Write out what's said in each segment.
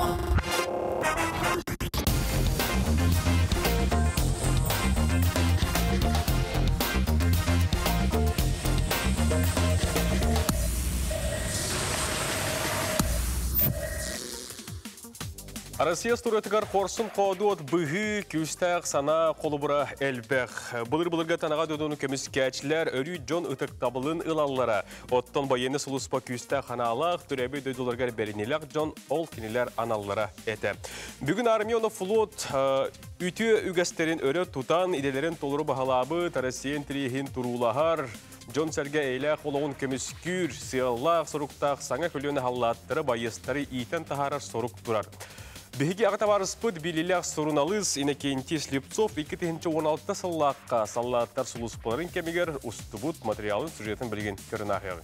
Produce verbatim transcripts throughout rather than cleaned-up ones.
Россия стурытыгар хорсын қодуот бұғы күстәқ сана қолыбыра әлбәқ. Бұлыр-бұлырға танаға дөдуіні көміскәчілер өрі жон ұтық табылын ұлаллара. Оттон байыны сұлыспа күстәқ аналақ түрәбі дөдуларғар бәрінеләқ жон ол кенелер аналлара әті. Бүгін армияны флот үті үгәстерін өрі тұтан иделерін толыры бағалабы Россиян тірейін тұрулағар. Жон сәрге әйләқ олығын көміскүр, сияллақ, сұрықтақ, саңа көліні халлаттыры байыстары итен тахарар сұрық тұрар. Беги ағытаварыспыд билилях сұрыналыз инекенти Слепцов екі мың он алты саллаққа саллаттар сұлыспыларын кемегер ұстыбыт материалын сюжетін білген көрін ағығы.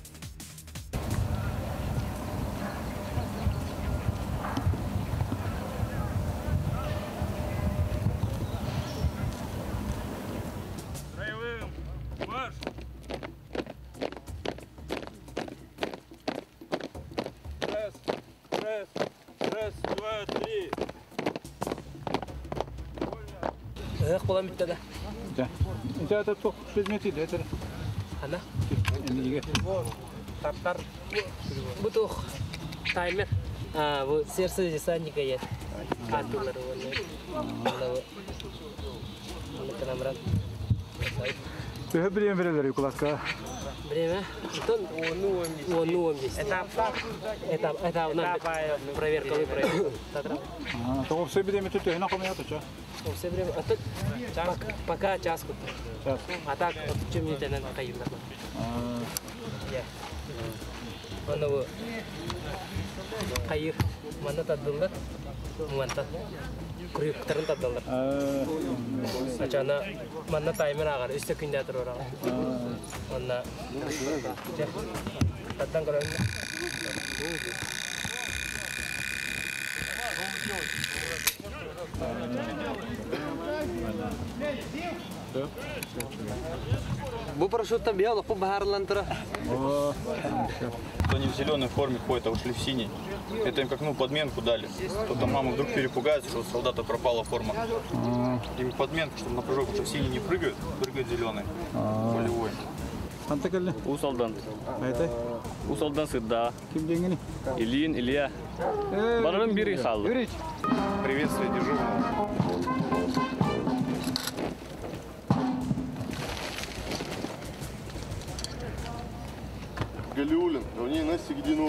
Эх, была метка, да? Да. Это только предметы, да, это. Она? Не Тартар. Бутух. Таймер. А, вот сердце десантника есть. А, доллар вот. Это нам рад. Ты время верили, кулака. Время? Это он здесь. Это это это у нас проверка вы проверка. А, то все время тут и на коме то, что? Все время. А тут пока час тут. Час. А так чем мне надо кайм так. А. Я. Оно кайм mana tadullar. Mantap. Kuruyup kıtırın tadılır. Açana mana timer agar üstte künde durur agar. Mana taddan kalau Bu парашют-то белый, по бахарлантра. Кто не в зеленой форме ходит, а ушли в синий. Это им как ну подменку дали. Кто-то мама вдруг перепугается, что у солдата пропала форма. Им подменку, чтобы на прыжок уже в синий не прыгают, прыгает зеленый, полевой. Антакалли? У солдан. А это? У солдан сыда. Кем деньги? Ильин, Илья. Барам бери хал. Приветствие дежурного. Галиулин, равнее на середину.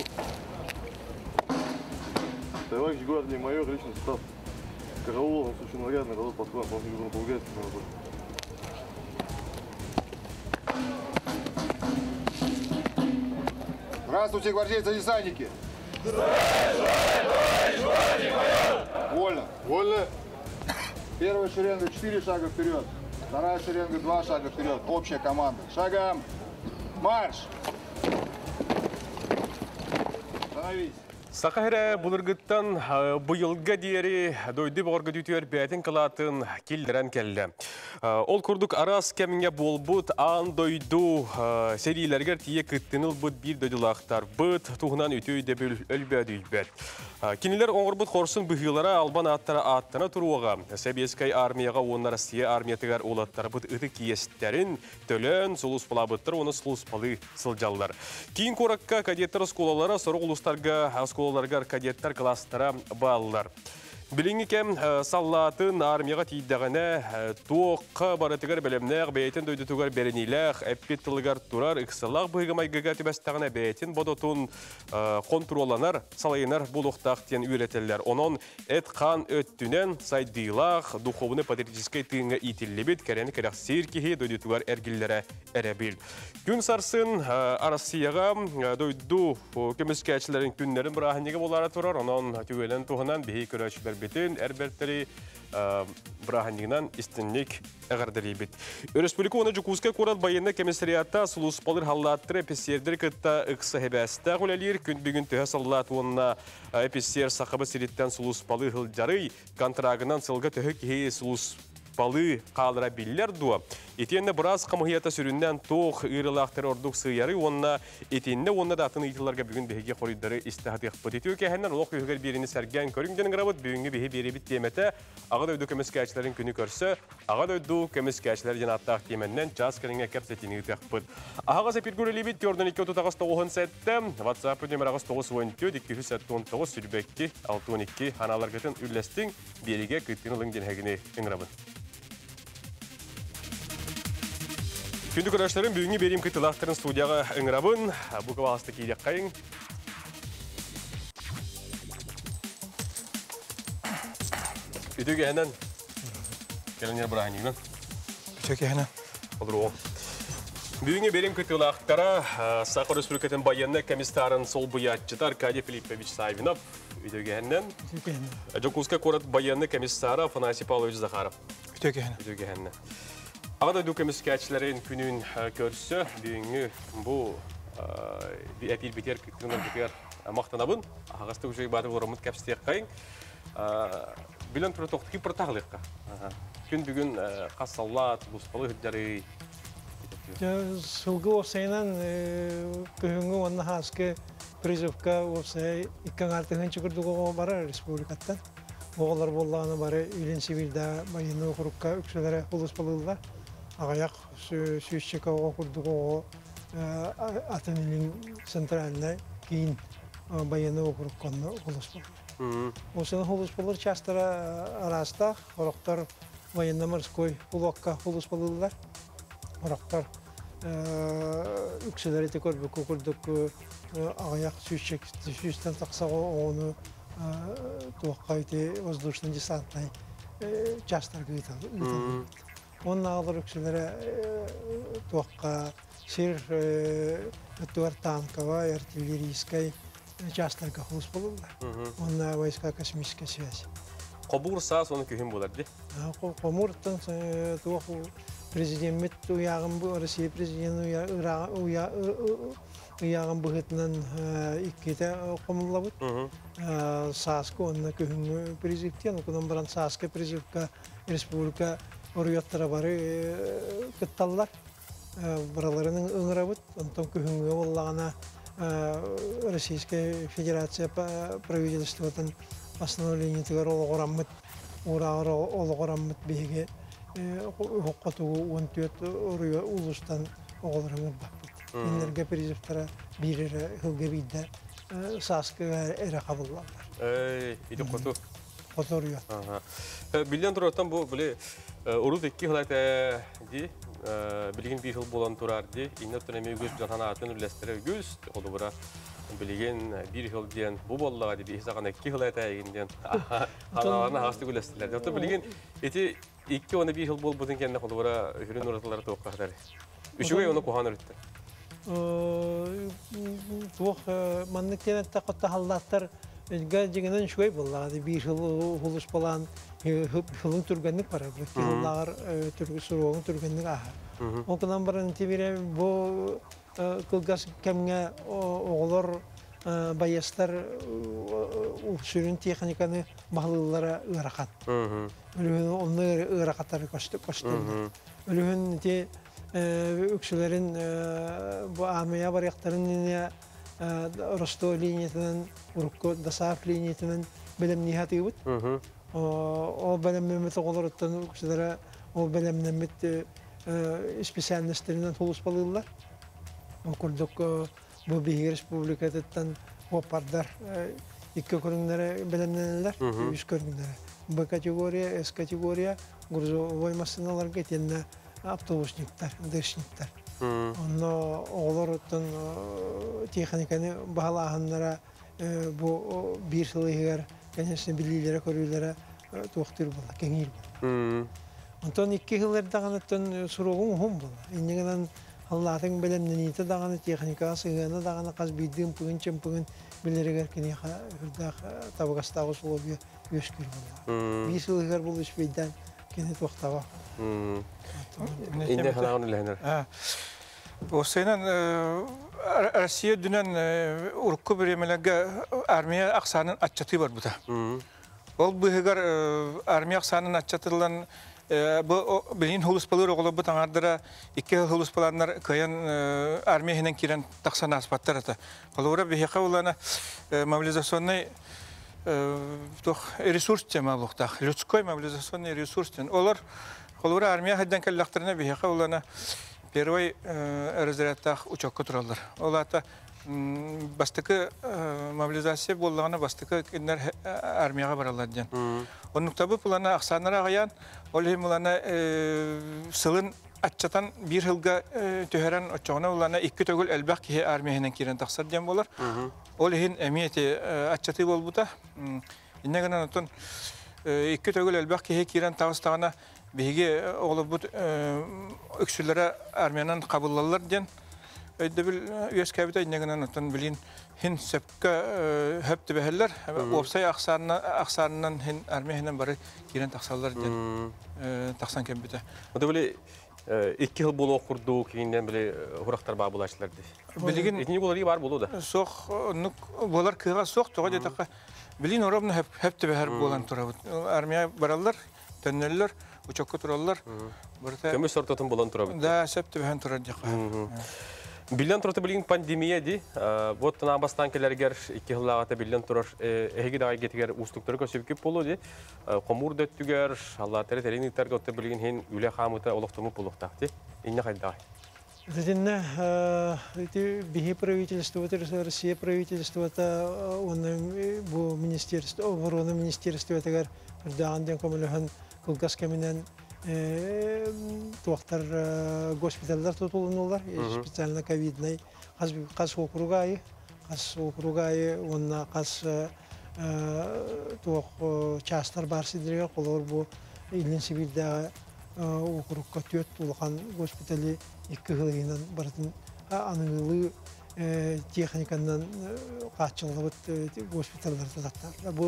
Товарищ гвардии майор, личный состав. Караул, он случайно нарядный, родой подходом, он не поругается на работе. Здравствуйте, гвардейцы-десантники! Вольно. Вольно. Первая шеренга четыре шага вперед. Вторая шеренга два шага вперед. Общая команда. Шагом. Марш! Сақайра бұлырғыттан бұйылға дейері дойды бағырғы дүтер бәтін қылатын келдірен келді. Ол күрдік арас кәмінге болбұд ан дойду серийлергер тие күттініл бұд бір дойдылақтар бұд тұғынан өтөй дебіл өлбәді үлбәд. Кенелер оңғырбұд қорсын бұғылара албан аттара аттана тұруға. Сәбескай армияға оны Россия армиятығар олаттары бұд ұты киестерін төлін сұлыс бұлабыттыр, оны сұлыс балы сылжалдар. Кейін қораққа кадеттер сколалары сұрық ұлыстарға сколаларғар кадеттер кластара балылар. Біліңі кәм саллатын армияға тейдіғіне туыққа барытығар бәлемнәғ бәйтін дөйдітігар бәрінейләғ, әппеттілігар тұрар, үксілақ бұйғымайғыға түбәстіғіне бәйтін бодотын контроланар, салайынар бұлықтақ тен үйретелер. Онын әт қан өттінен сайдыйлақ, духовны патриотическай тыңға итілі кәрені кәрәқ сейір кеге дөйдітігар әргілдері әрәбіл. Күн сарсын Россияға дөйду көміскәтшілерін күнлерін бірахынеге болары тұрар, онын түгелен туғынан бейі көрәшілер бетін әрбәрттері бірахынегінен істінлік әғардыры бет. Республика оны жүкузға көрат байында комиссариятта сұлыс балыр халлаттыры эписердер күтті ұқсы хебәсті ғөлелер күн бүгін түхі саллат онына эписер сақыбы сиреттен сұлыс балы ғылджары контрагынан сылғы түхі кеге сұлыс балы қалыра білілер дуа. Итенне біраз қамығията сүрінден тоқ үйрілақтары ордық сыйары, онына етенне онына датын ұйтыларға бүгін бейге қорыдары істіғаты қпыт етеу кәхіннен олық үйгер беріні сәрген көріңден ғырабыт бүгінгі бейге беребіт теметі ағад өйді көміскәчілерін күні көрсі, ағад өйді көміскәчілер женаттақ теменнен жас кәріңе кәпсетіні ұтақпыт. Ағағыз әпір көрелебет көрдің екі отыз тоғыз тоғыз сәтті, WhatsApp нөмір ағыз тоғыз он төрт екі жүз он тоғыз сүрбекті алты он екі ханалар көтін үлләстің береге күттің ұлың денхәгіне үңірабын. Күнді көрәшілерін бүгінгі берем күттілақтырын студияға үңірабын. Бұл қабағасты кейдек қайын. Үтіге әнен келінер бірағын егін. Үтіге әнен. Olur o. Бүгінгі берем күттілақтара Сақыр Республикатын байынны комиссарын сол бұятчыда Аркадий Филиппович Савинов. Үтіге әнен. Жокуска корот байынны комиссары Афанасий Павлович Захаров. Үтіге әнен. Үтіге әнен. Ағада дөкеміскәтшілерін күнін көрсі, бүгінгі бұл әпір бетер күттігінен бетер мақтанабын. Ағасты үші бады орамыд кәпістек қайын. Білен тұры тоқты кепір тағылыққа. Күн бүгін қассаллат, бұспалы хүттері. Сылғы осайынан күхінгі онына хасқы призывка осай иккен артығын чүкірдігі бары республикаттан. Оғылар болғаны бары үйлен сивилда байыны оқырыққа үкшелері ұлыс болылдар. Ағаяқ сүйісчіка оқырдығы оғы атын елін центральный кейін байыны оқырыққаны ұлыс болыр. Осының ұлыс болыр частыра араста орақтар байыны морской ұлаққа ұлыс болылдар. Орақтар үкшелері те көрбік оқырдық ағаяқ сүйістен тақсаға оны туаққа өте воздушный десантный частар көйтілді. Onun ağlar öksülere tuğqa, sir ötüver tankava, artilleriyskay частарга хулус болулар. Onun войска космической связи. Қобур саас оның күйін боларды? Қомуртын туақу президент уяғын бұл, Россия президент уяғын бұғытынан иккеті қомылла бұд. Сааскы оның күйін президенттен, оның бірін Сааскы президентка республика Орыяттара бары кытталлар, бараларының өңірі бұд, онтан күйінгі олағына Российская Федерация правительствотын постановлениетігер олық ораммыд, орағыр олық ораммыд бейге хоққатуғы он төрт орыя ұлыстан оғылырың ұрбақ бұд. Енерге призывтара бірері хылға бейді саскыға әрі қабыллалар. Эй, иді қоту? Қоту орыя. Білден тұраттан бұл біле Урут iki hıl ayta di, bilgin bir hıl bolan turar di, inne tönemi göz bir tane atın ülestere göz, oldu bura bilgin bir hıl diyen bu bollağa di, bir hısakan iki hıl ayta eginden analarına hastı ülesteler. Hatta bilgin eti iki ona bir hıl bol budun kendine oldu bura hürün uğratıları toğuk kadar. Üçüge onu kuhan ürüttü. Tuğuk manlıkten ette kotta hallatlar Gajiginin şöyle bolladı, bir hıl hulus bolan hılın türgenlik var. Hıllar türgü suruğun türgenlik ahar. Ondan sonra tibire bu kılgas kemge oğullar bayaslar sürün teknikanı mahlılara ırakat. Ölühün onları ırakatları koşturdu. Ölühün te öksülerin bu amaya bariyaklarının Rostov liniyetinden, Urukko Dasaf liniyetinden bilim nihati yubut. O bilim memeti olarıttan öksülere o bilim memeti spesialistlerinden hulus balıyorlar. Okurduk bu Bihi Respublika'dan hopardar iki körünlere bilimlenirler, üç körünlere. B kategoriya, S kategoriya, Gruzovoy masinalar getirdiğinde avtobusnikler, dışnikler. Onu oğlarıttan teknikanı bağlayanlara bu bir yıllar kendisini bilgilere, koruyulara tuğtur buldu, kenir buldu. Ondan iki yıllar dağınıttan suruğun hum buldu. İndiğinden Allah'ın bilimleniyeti dağını teknika, sığığını dağını kaz bildiğim pügün, çempügün bilirler ki ne kadar tabakastığı sulu bir yüzkür buldu. Bir yıllar buldu işbeyden kendi tuğtava. İndi hanağın ülhenir. Osaynan Россия dünen urukku birimlerge armiya aksanın açatı var burada. Ol bu hegar armiya aksanın açatılan bu bilin hulus balır oğlu bu tanardıra iki hulus balanlar kayan armiyahının kiren taksan aspatlar ata. Kalora bir heka olana mobilizasyonla toh resurs tema bulukta. Людской mobilizasyonla resurs ten. Olar kalora armiya haddan kellaklarına bir heka olana первый разрядтах учок туралар. Олата бастыкы мобилизация боллагына бастыкы киндер армияга баралар ден. Onun tabi plana aksanlara gayan, olay mulana sılın açatan bir hılga töheren açağına ulana iki tögül elbaq ki armiyahının kiren taksar diyen bolar. Olayın emniyeti açatı bol bu da. İnne gana notun iki tögül elbaq ki kiren takstağına bihige oğlu bu öksüllere armiyanın kabullarlar diyen. Öyle bir üyes kabita inne gana notun bilin. Hin sepka hep tebeheller, opsay aksarından hin armiyahından bari kiren taksallar diyen taksan kembite. O da böyle iki yıl bolu okurdu kinden böyle huraktar bağ bulaştılar diye. Bilgin İkinci boları var bolu da. Soğuk, nuk bolar kığa soğuk, toğa detaka. Bilin orabını hep hep tebeher bolan turabut. Armiya barallar, tönneller, uçakka turallar. Kömür sortatın bolan turabut. Da sep tebehen turacak. Bilden turata bilgin pandemiya di. Вот на бастан келергер iki yıllarda bilden turar. Ehgi daha getiger ustukları kösüp küp bolu di. Komur döttüger. Allah tere terini terge otta bilgin hin üle xamuta oluktumu buluktaktı. İnne kayda. Затем эти биги правительства, Россия правительства, это он бу министерство, обороны министерство, это гар данден коммуляхан кулгаскаминен туактар госпитальдар тутулунулар, специально ковидный, каз каз округай, каз округай, онна каз туак частар барсидреге колор бу илин сибирде округка төт тулган госпитали iki yılından barатын анылы техникадан качылып госпитальларда таттар. Бу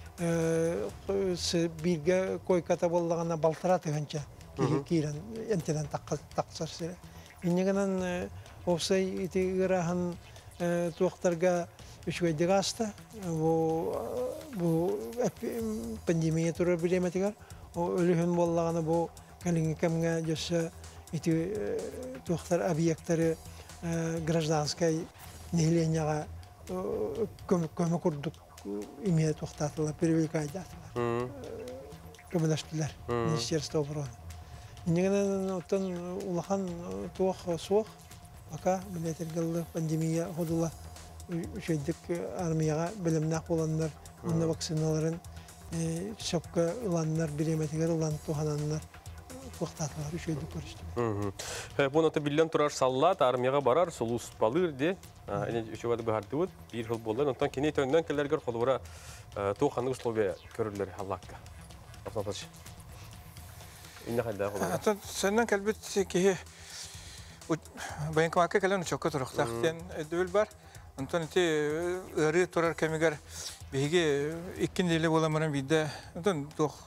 бирге койката боллагана балтыра тыганча кирен энтенен таксар сире. Иннегенен опсай ити ырахан туактарга үчгөйдегаста бу бу пандемия туры билеметигер өлүхүн боллагана бу калингкемге жөсө эти тухтар объекттары гражданской населения көмөк курдук имеет тухтатылар привлекать датылар көмөдөштүлөр министерство обороны инегенен оттон улахан туох суох пока билетергелди пандемия ходула үчөйдүк армияга билимнак болоннор уна вакциналарын шопка уланнар биреметигер улан тухананнар вақтатылар үшөйді көрістім. Бұны аты білден тұрар саллат, армияға барар, солус балыр де. Үші вады бұхарды өт, бір жыл болар. Онтан кене төннен келергер қолуыра туғанды условия көрілер Аллахқа. Осынаташы. Инне қайда қолуыра? Ата, сәннен кәлбет кеге байынқымаққа кәлен ұчаққа тұрақтақ ден өділ бар. Онтан әте өрі тұрар кәмегер бейге еккен дейлі боламырын бейді. Онтан тоқ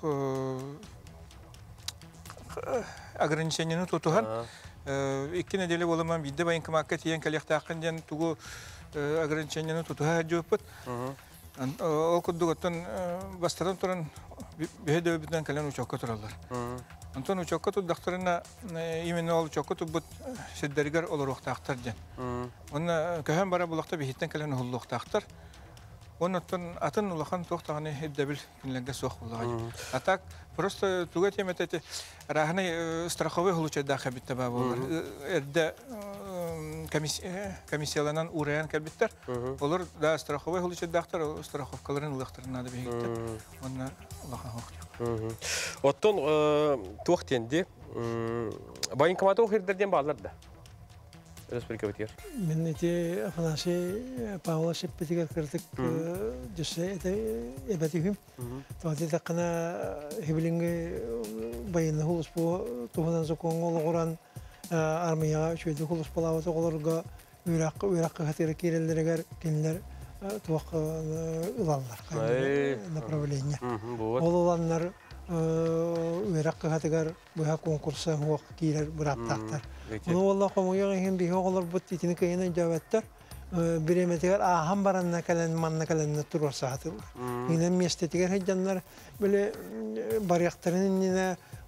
ограничениені тотухан. Iki nedeli olamam bide bayın kımakka tiyen kalyaktağın diyen tuğu ограничениені тотуха жоппыт. Ол куддук оттон бастардан туран беhe дөбүтен кален учокка туралар. Антон учокка tuddaktарына именно ол учокка тубут седдеригер олоруктактар ден. Онна көһөн бара булакта бехиттен кален хуллуктактар. Оннан атын улахан тоқтағаны эддебил кинлерге соқ булган. Атак просто туга теметете рахны страховой хулучада хабитта ба болар. Эрде комиссияланан ураян кабиттер. Олар да страховой хулучадактар страховкаларын улактырына да бегитте. Онна улахан хокчу. Оттон тоқтенди байынкаматы охирдерден бааларда. Республика битер. Мен эти Афанасий Павла Шепетигер кырдык жүсе это эбетигим. Тоди такына хибилинге байыны хулус по туһунан зокон олгоран армияга чөйдү хулус балабы толорга үрак үрак хатыр киреллерге кинлер туак ылаллар. Направление. Олланнар үрак хатыгар буга конкурса хуак кирер бураттактар. Bunu valla kamuya hem bir hoğlar bu titini kayına cevaplar biremetler aham baranna kalan manna kalan turur saatı. Yine miyestetiler heccanlar böyle bariyakların yine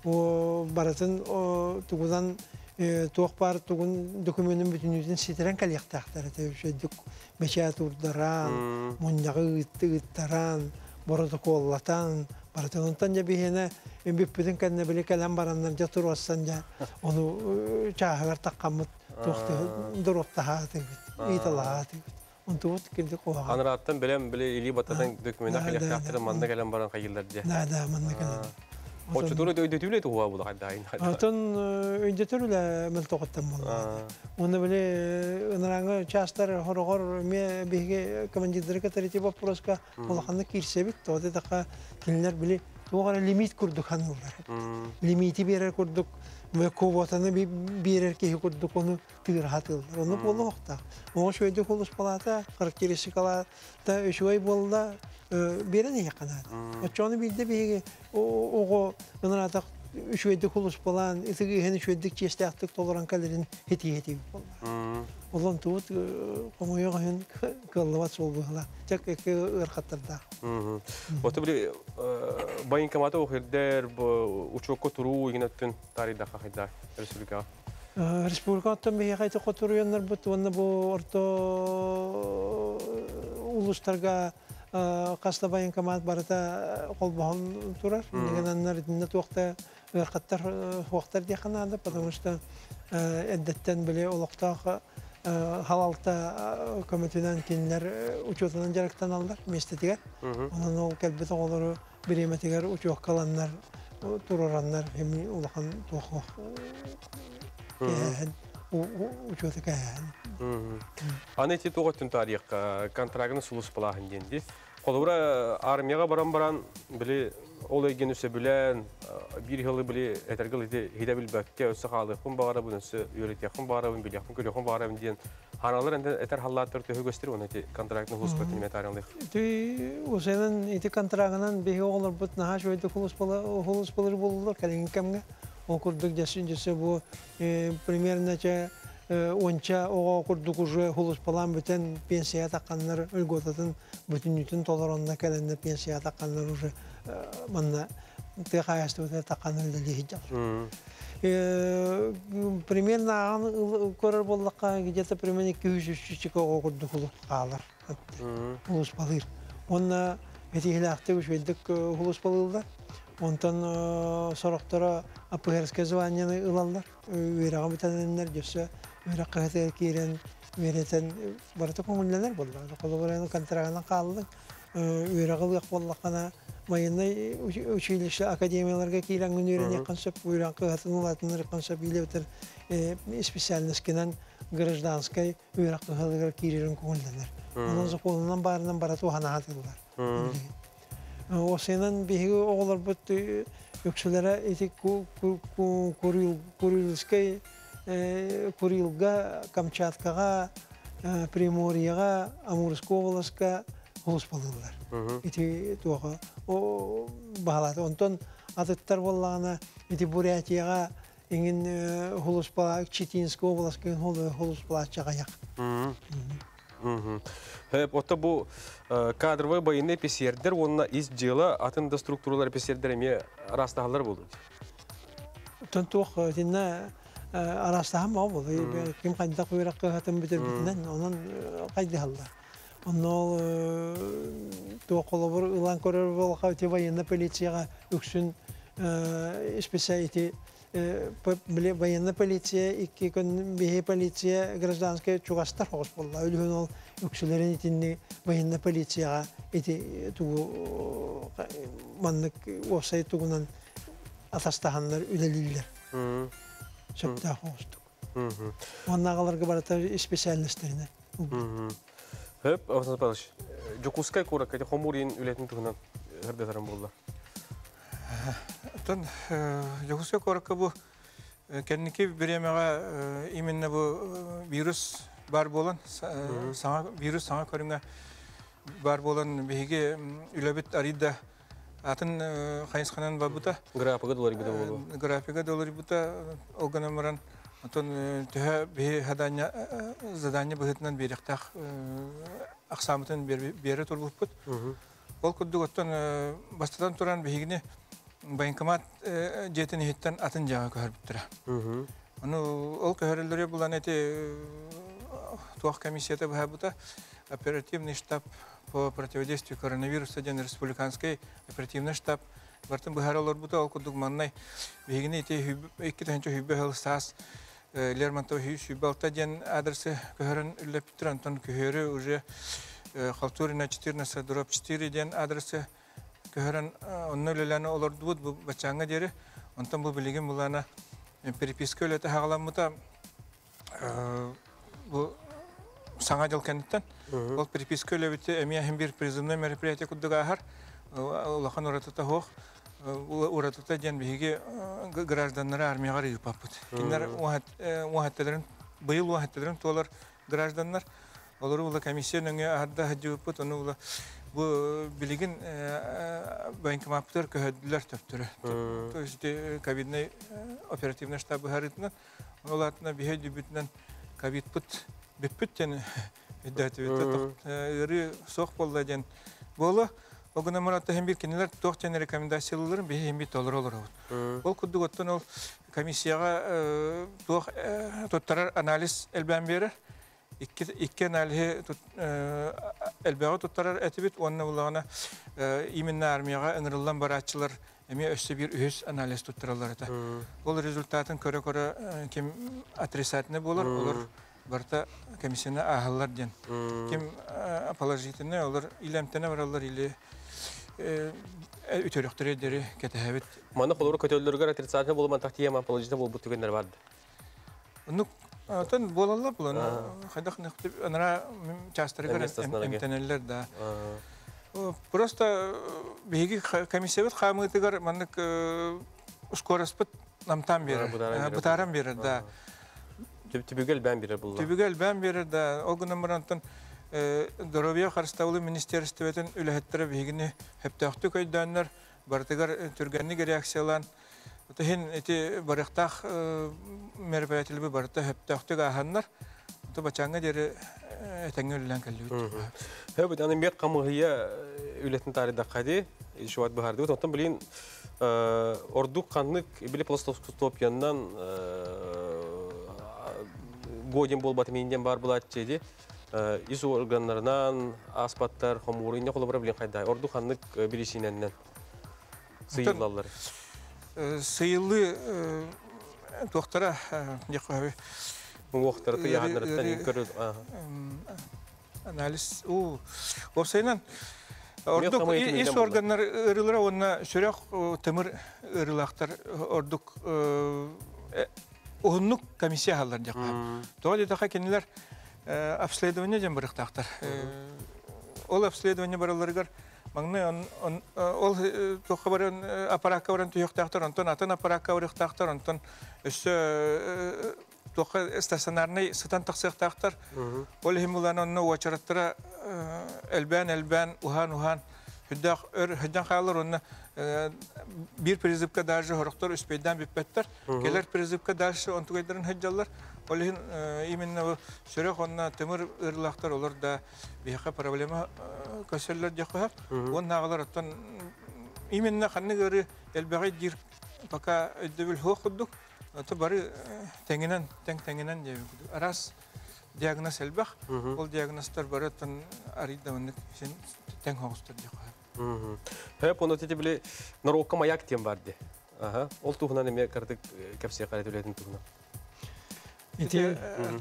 o баратын тугудан туох бар тугун документин бүтүнүдүн ситерен калыяктактар өшөдүк мечат урдаран мундагы ыттыгыттаран протоколлатан баратын онтан жа бихене биппитин канна биле калам бараннар жа турбастан жа ону чаагар таккамыт туохты дороптахаты италахаты онтуут кирди куага Анраттан билем биле или батадан документ калыяктактар манда калам баран кайылдар же. да да манна калам Очтуру өйдөтүлө туга бул кайдайын. Атын өйдөтүлө мылтоктан болду. Оны биле ыныраңы частар хорогор ме биге командирдер катерити вопроска улаханны кирсебит тоды така кинлер биле тугара лимит курдук ханылар. Лимити берер курдук ve kovotаны берер ки курдук onu тыгырхатылар. Оны болду окта. Ого шөйдө колус палата характеристикалар да өшөй болду берен яканат. Очону билде биге ого ынырата шөйдө колус палан итиги хени шөйдүк честактык толоран калерин хети-хети болду. Олон тут комуйга хен кыллыбат солбула. Чак эки ырхаттарда. Ото биле военкоматы охирдер учокко туруу игенеттин тарихда кайда республика. Республикаттан бие кайта котуруяннар бут, онна бу орто улустарга касла военкомат барата колбогон турар. Дегеннер динне туакта ырхаттар хуактар диханада, потому что эддеттен биле олоктак халалта комитетинен кинлер учетунан жарыктан алдар местетигер. Онун ол келбете олору биреметигер учок каланнар турураннар эми улахан тохо. Учеты кәһән. Аны ти тоготтун тарих контрагны сулус палагын денди. Колура армияга баран-баран биле ол еген үсө билен бир жылы биле этергел иде хиде билбекке өсө калды. Кум багара бунысы үйрөтө кум багара бун биле кум көрө кум багара бун ден. Ханалар энде этер халлаттыр төгөстүр оны ти контрактны сулус патын метарыңды. Ти осенен ити контрагынан бе оглар бут наха жойды сулус пала сулус палар болдулар калингкамга. Окурдук жасын жасы бу примерно че онча ого курдук уже хулус палан бүтен пенсия такканнар өлгөтатын бүтүнүтүн толоронна келенде пенсия такканнар уже манна текаясты такканнар деле хижа. Примерно ан көрөр болдукка где-то примерно эки жүз үч жүз ого курдук хулус калар. Хулус палыр. Онна этихилакты үчөйдүк хулус палылдар. Онтан сороктора апыгерске званияны ылалар. Үйрагы битеннер жөсө, үйрак кайтер кирен, веретен барыты көңүллөнөр болду. Колобораны контрагына калды. Үйрагы як боллакана военный училище академияларга кирен үйрөнө концепт, үйрак кайтын латыныр концепт билетер специальностькенен гражданской үйрак кайтер кирен көңүллөнөр. Анын законунан барынан барату ханатылар. Осенен биги оголор бут өксөлөрө эти Курилскай, Курилга, Камчаткага, Приморьяга, Амурская областка хулус балылар. Эти туга о баалат. Онтон атыттар боллагана эти Бурятияга эңин хулус бала Читинская областка хулус бала чагаяк. Hep otta bu kadrova bayını pesirdер, onunla iz jela atında strukturalar pesirdер mi rastahalar buldu. Tantuq dinna arastaham mı oldu? Kim kayda kuyrak hatım bitir bitinden onun kaydı hallar. Onu toqolabur ilan korar bol xavti bayını polisiyaga öksün spesialite Били военная полиция, iki gün bihe полиция гражданская чугастар хос болла. Өлүн ол өксөлөрүн итинни военная полицияга эти тугу маннык осай тугунан атастахандар үлелилер. Сөптө хостук. Оннагаларга барата специалисттерине. Хеп, авсан палыш. Жокускай курак, эти хомурин үлетин тугунан хердетарым болла. Тон Жокускай куракка бу кенники биремега именно бу вирус бар болан, саңа вирус саңа көрүнгө бар болан биге үлөбүт арида атын кайсыканан бабута графика доллар биде болду. Графика доллар бута олганамаран тон төһө би хадanya задание быгытынан беректак аксамытын бере турбуппут. Ол курдук оттон бастадан туран бигине военкомат жетин хиттен атын жаға көрбүттүрө. Onu ol köhörleri bulan eti tuaq комиссията бахабута оперативный штаб по противодействию коронавируса ден республиканский оперативный штаб бартын бахаралар бута ол кудук маннай бегине ити iki тенчо хүббе хылсас Лермонтов хүбалта ден адресы көһөрөн үллепиттер антон көһөрө уже Халтурина четырнадцать дробь четыре ден адресы көһөрөн онны леланы олар дут бу бачаңга дери онтон бу билеген булана переписка өлеті хағаламыда бұл саңа жыл кәнеттен. Ол переписка өлеті әмияхен бір призымный мероприятие күдігі ағар. Улахан ұратыта хоқ. Ұратыта ден бейге гражданлары армияға рейіп апыд. Кендер уағаттадырын, бұйыл уағаттадырын толар гражданлар. Олары ұла комиссияның ағарда хаджы өпіт. Оны ұла bu bilgin военкоматтар көһөдүлөр төптүрө. То есть ковидный оперативный штабы харытынан олатына бихе дүбүтнен ковид пут биппүттен иддәтү ыры сок болду ден. Боло огуна марата хем бир кинелер тохтен рекомендацияларын бихе хем бит олор олор. Ол кудук оттон ол комиссияга тох тоттарар анализ элбен берер. İki, iki analizi elbette tutarlar etibit onun bulağına iminle armiyaga ınırılan baratçılar emi öste bir ühüs analiz tutarlar da. Ol rezultatın köre köre kim adresatını bulur olur barta komisyona ahıllar den. Kim apolojitini olur ilemtene vararlar ile ütörüktür ederi ketehebit. Mana kolor kötülürger adresatını bulman tahtiyem apolojitini bul bu tükenler vardı. Onu Tan bolallar bulan. Haydak nekti anara частрыгар эмтенеллер да. Просто биги комиссият хамытыгар маннык скороспыт намтан берер. Бутаран берер да. Түбүгел бен берер булла. Түбүгел бен берер да. О гүнү мурантан Здоровье Харстаулы министерствотен үлехеттер бигини хептахты көйдөннөр бартыгар түргенни реакциялан Тохин эти барыктах мероприятиелер барта хептахты гаханнар. То бачанга дери теңгеллән каллы. Хәбит аны мет камыгыя үлетен тарихда кади, шуат бахарды. Тотан билин ордук канлык биле пластостопияннан годин болбаты менден бар булат чеди. Ис органнарынан аспаттар хомурыны колобра билен кайда. Ордук канлык билишиненнен сыйылалар. Сыйлы доктора якабы уктары тыяганнардан көрүп анализ у осайнан ордук ис органнар ырылара онна сүрөк темир ырылактар ордук оннук комиссия халлар жакка толи така кенелер обследование жан бырыктактар ол обследование бараларыгар Магны он ол тохабаран аппаратка баран туяктактар антон атын аппаратка барыктактар антон өсө тоха стационарный сытан таксыктактар ол химулан онно очараттара элбен элбен ухан ухан хүддак өр хүддан халар онно бир призывка даже хороктор үспейден биппеттер келер призывка дальше онтугайдарын хаджаллар ол именно сөрөк онна темир ырлактар олар да бияка проблема көсөллөр жакка он нагалар оттон именно ханны гөрү элбагай дир пока өдөбүл хокудук ото бары теңинен тең теңинен деп арас диагноз элбак ол диагнозтар бары оттон аридамынык сен тең хогустур жакка Hep onu tete bile narokka mayak tiyem vardı. Aha, ol tuhuna ne kardık kapsiye karet ületin tuhuna. İti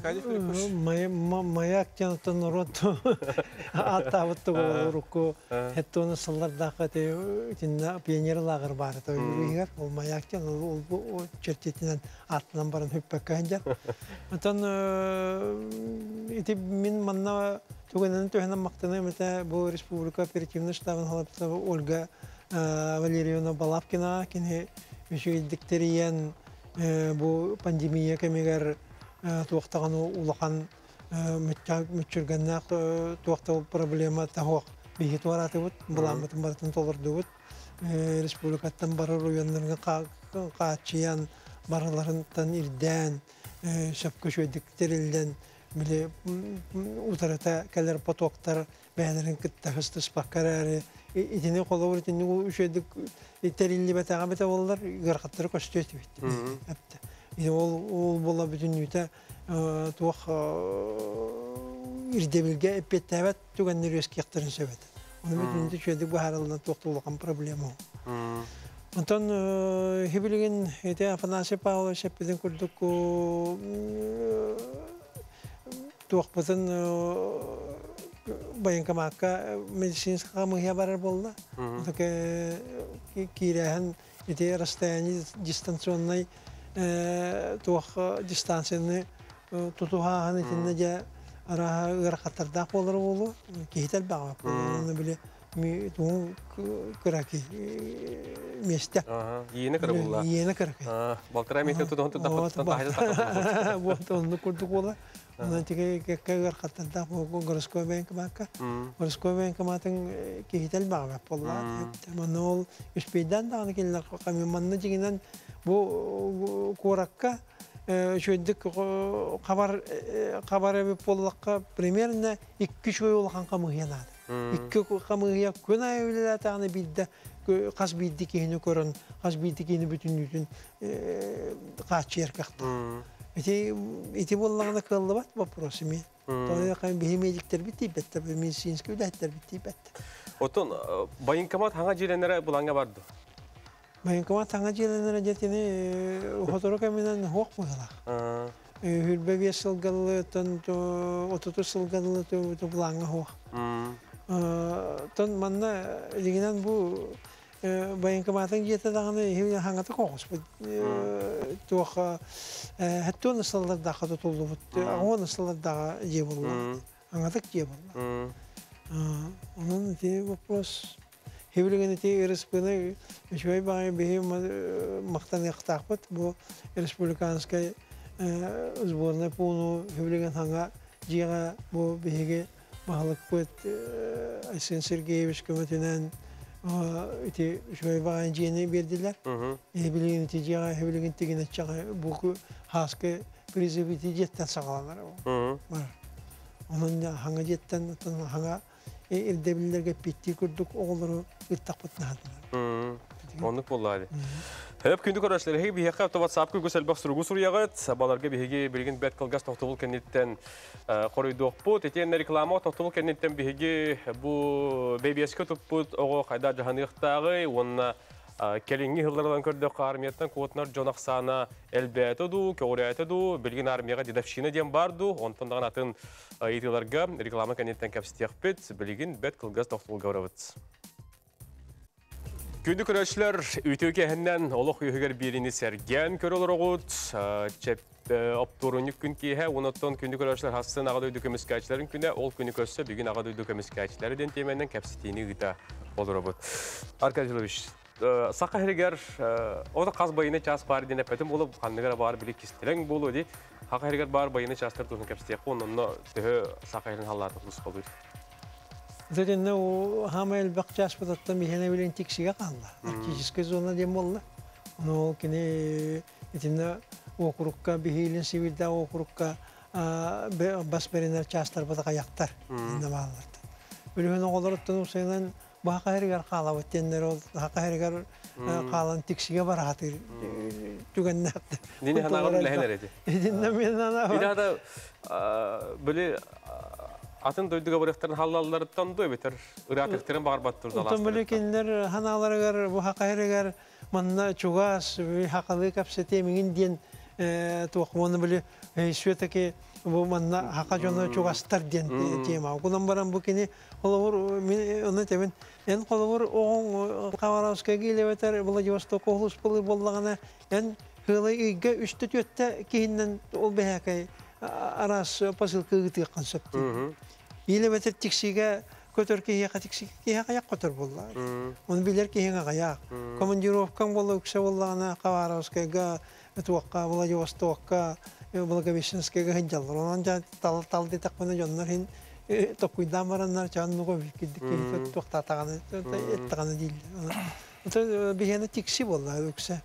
mayak canıtan rotu atavatı olurku hetonu sallarda te tinna pionerlar var da yürüyor o mayak can ol bu çerçetinden atlan baran hüppe kanca. Atan iti min manna Tuğanın tühenen maktanı mesela bu Respublika Operativный штабın halapta Olga Valeriyevna Balapkina kiniüşü dikteriyen bu pandemiya kemiger tuğtağını ulakan müçürgenler tuğtağı problema tahoq bihit varatı bud bulamatın baratın tolurdu bud Respublikattan barı rüyanlarına qaçıyan barılarından irden şapka şu dikterilden Bile utarata keller potoktар бәлерин кытта хыстыс баккарары итине коловор итине ушедик итерилли бетага бете боллар гыркаттыр көстөтү бит. Апта. И ол ол бола бүтүн үтә тух ирдебилге эппеттәбәт түгәннәр өскәктәрен сөбәт. Оны бүтүн ушедик бу харалдан токтулган проблема. Онтон хибилген эте Афанасий Павлович шеппеден күрдүк туакпытын военкоматка медицинская мыйя барар болла. Таке кирәһен эте расстояние дистанционный туак дистанцияны тутуһаһын итинне дә ара гыркаттарда болар болу. Кител бага. Аны биле ми тун кыраки месте. Ага, йене кыра булла. Йене кыра. А, балтыра месте тудон туда паттан тахта. Вот он курдук бола. Аны тиге кегер каттанда бу городской военкоматка. Городской военкоматын кител бага болла. Манол испейдан да аны келлер камионны дигенен бу коракка шөйдік қабар қабар боллаққа примерно екі шөй олған қамығыянады. Екі қамығыя күн айылы тағыны білді, қаз білді кейіні көрін, қаз білді кейіні бүтін үтін қатшы еркақты. Эти боллағына қылы бат вопросы мен. Беймедіктер бітті бәтті, медицинский үләттер бітті бәтті. Отын, военкомат хаңа жеренері бұлаңа барды? Военкомат хаңа жеренері жетені хотору кәменен хоқ мұғылақ. Хүлбе бес сылғалы, отыз сылғалы бұлаңа хоқ. Тон манна дегенен бұл военкоматын жеті дағаны хаңаты қоғыз. Туақа әтті оны сылдардағы тұтылды бұд, оны сылдардағы же болла. Хаңатық же болла. Onun diye вопрос. Hevligen diye республика, şöyle bağlı bir maktan yaktakpat bu respublikanskaya uzborna punu hevligen hanga jiga bu bihge mahallık put Aysen Sergeyevich komitenen iti şöyle bağlı jeni verdiler. Hevligen tijiga hevligen tigine çıga bu haske prezibiti jetten sağlanır o. Onun hanga jetten hanga irdebillerge pitti kurduk oğulları irtakpıtına hadılar. Onluk bollari. Hep kündük araçları hep bir hafta WhatsApp ku selbak surugu suryagat sabalarga bihigi bilgin bet kalgas tohtubul kennetten qoruyduk bu teten reklama tohtubul kennetten bihigi bu B B S kutuput oğu qayda jahanıqtagı onna kelingi hıllardan kördük armiyadan kuotnar jonaqsana elbette du köğriyete du bilgin armiyaga didafşine diyen bardu ondan dağın atın ayetilarga reklama kennetten kapsitiyakpet bilgin bet kalgas tohtubul gavravıt. Kündük araçlar ütükehinden oluq ühüger birini sergen kör olur oğut. Çep opturunluk gün kihe, onotton kündük araçlar hassın ağa döydük emiskayçilerin küne, ol günü kösse bir gün ağa döydük emiskayçileri den temenden kapsitini gıda olur oğut. Arkadaşlar, Saka herger, o da qaz bayına ças bari dene petim olup qandıgara bar bilik kistilen bolu di. Saka herger bar bayına çastır tuğun kapsitiyek, onunla tühü Saka herin hallatı kulus olur. Zaten o hamel bakacağız bu da mihane bilen tiksiye kaldı. Akçiske zona dem oldu. Onu kine itimde okurukka bihilin sivilde okurukka basberiner çastar bu da kayaktar. Ne bağlardı. Böyle ne olur tutup senin baka herger kala vetenler ol. Baka herger kalan tiksiye var hatır. Tükennet. Dini hanagarın leheneredi. Dinle men ana. Bir daha da böyle atın doyduğu bıraktıran halallardan da beter ıratıkların bağır battırdı alasları. Otomobillerinler hanaları gar bu hakayre gar manna çugas bir hakalı kapsete mingin diyen tuğmanı böyle sürekli bu manna hakacana çugastar diyen tema. Kullan baran bu kini olur onu temin en olur o Kavarovskaya gile beter Vladivostok oğlus pılı bollağına en hılı ilge üstü tüyette kihinden ol behakay aras pasılkı gıtı konsepti. Yine beter tiksiga kötür ki ya tiksig ki ya kayak kötür bollar. Onu bilir ki ya kayak. Komandirovkan bollar uksa bollarına Kavarovskaya tuakka Vladivostokka Blagoveshchenskaya hınjallar. Ondan tal tal de takmana jonlar hin tokuydan baranlar çannu ko bildik ki tuakta tağını etağını değil. Oto bihene tiksi bollar uksa.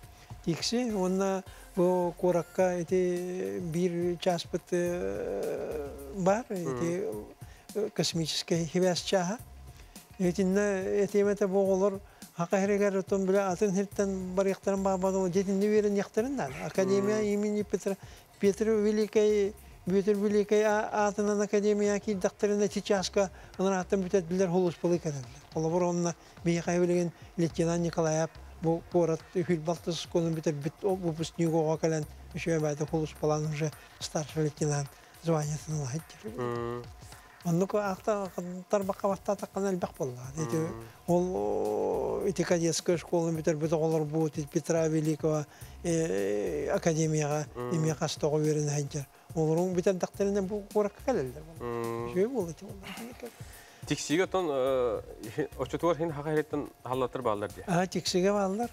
икси, онна бу коракка эти бир часпыт бар, эти космическая хивяс чаха. Этинне этимете боголор хакайрегер отон биле атын хиттен бар яктарын бабады, жетинде берен яктарын да. Академия имени Петра Петр Великий Петр Великий атынан академия ки докторина Чичаска, анан атын бүтет билер холус болы кадалар. Олар онна бейкай билеген лейтенант Николаев бу порат Фильбалтас конун битер бит выпускникова кален еще бада холус полан уже старший лейтенант званиятын алат. Оннук акта тарбакка батта таккан элбак болла. Эти ол эти кадетская школа битер бит олар бу Петра Великого академияга эме кастого берен хайжар. Оларың битер докторина бу коракка калелдер. Шөй болду болду. Тиксиге тон очотуар хин хакайреттен халлатыр балдар ди. А тиксиге балдар.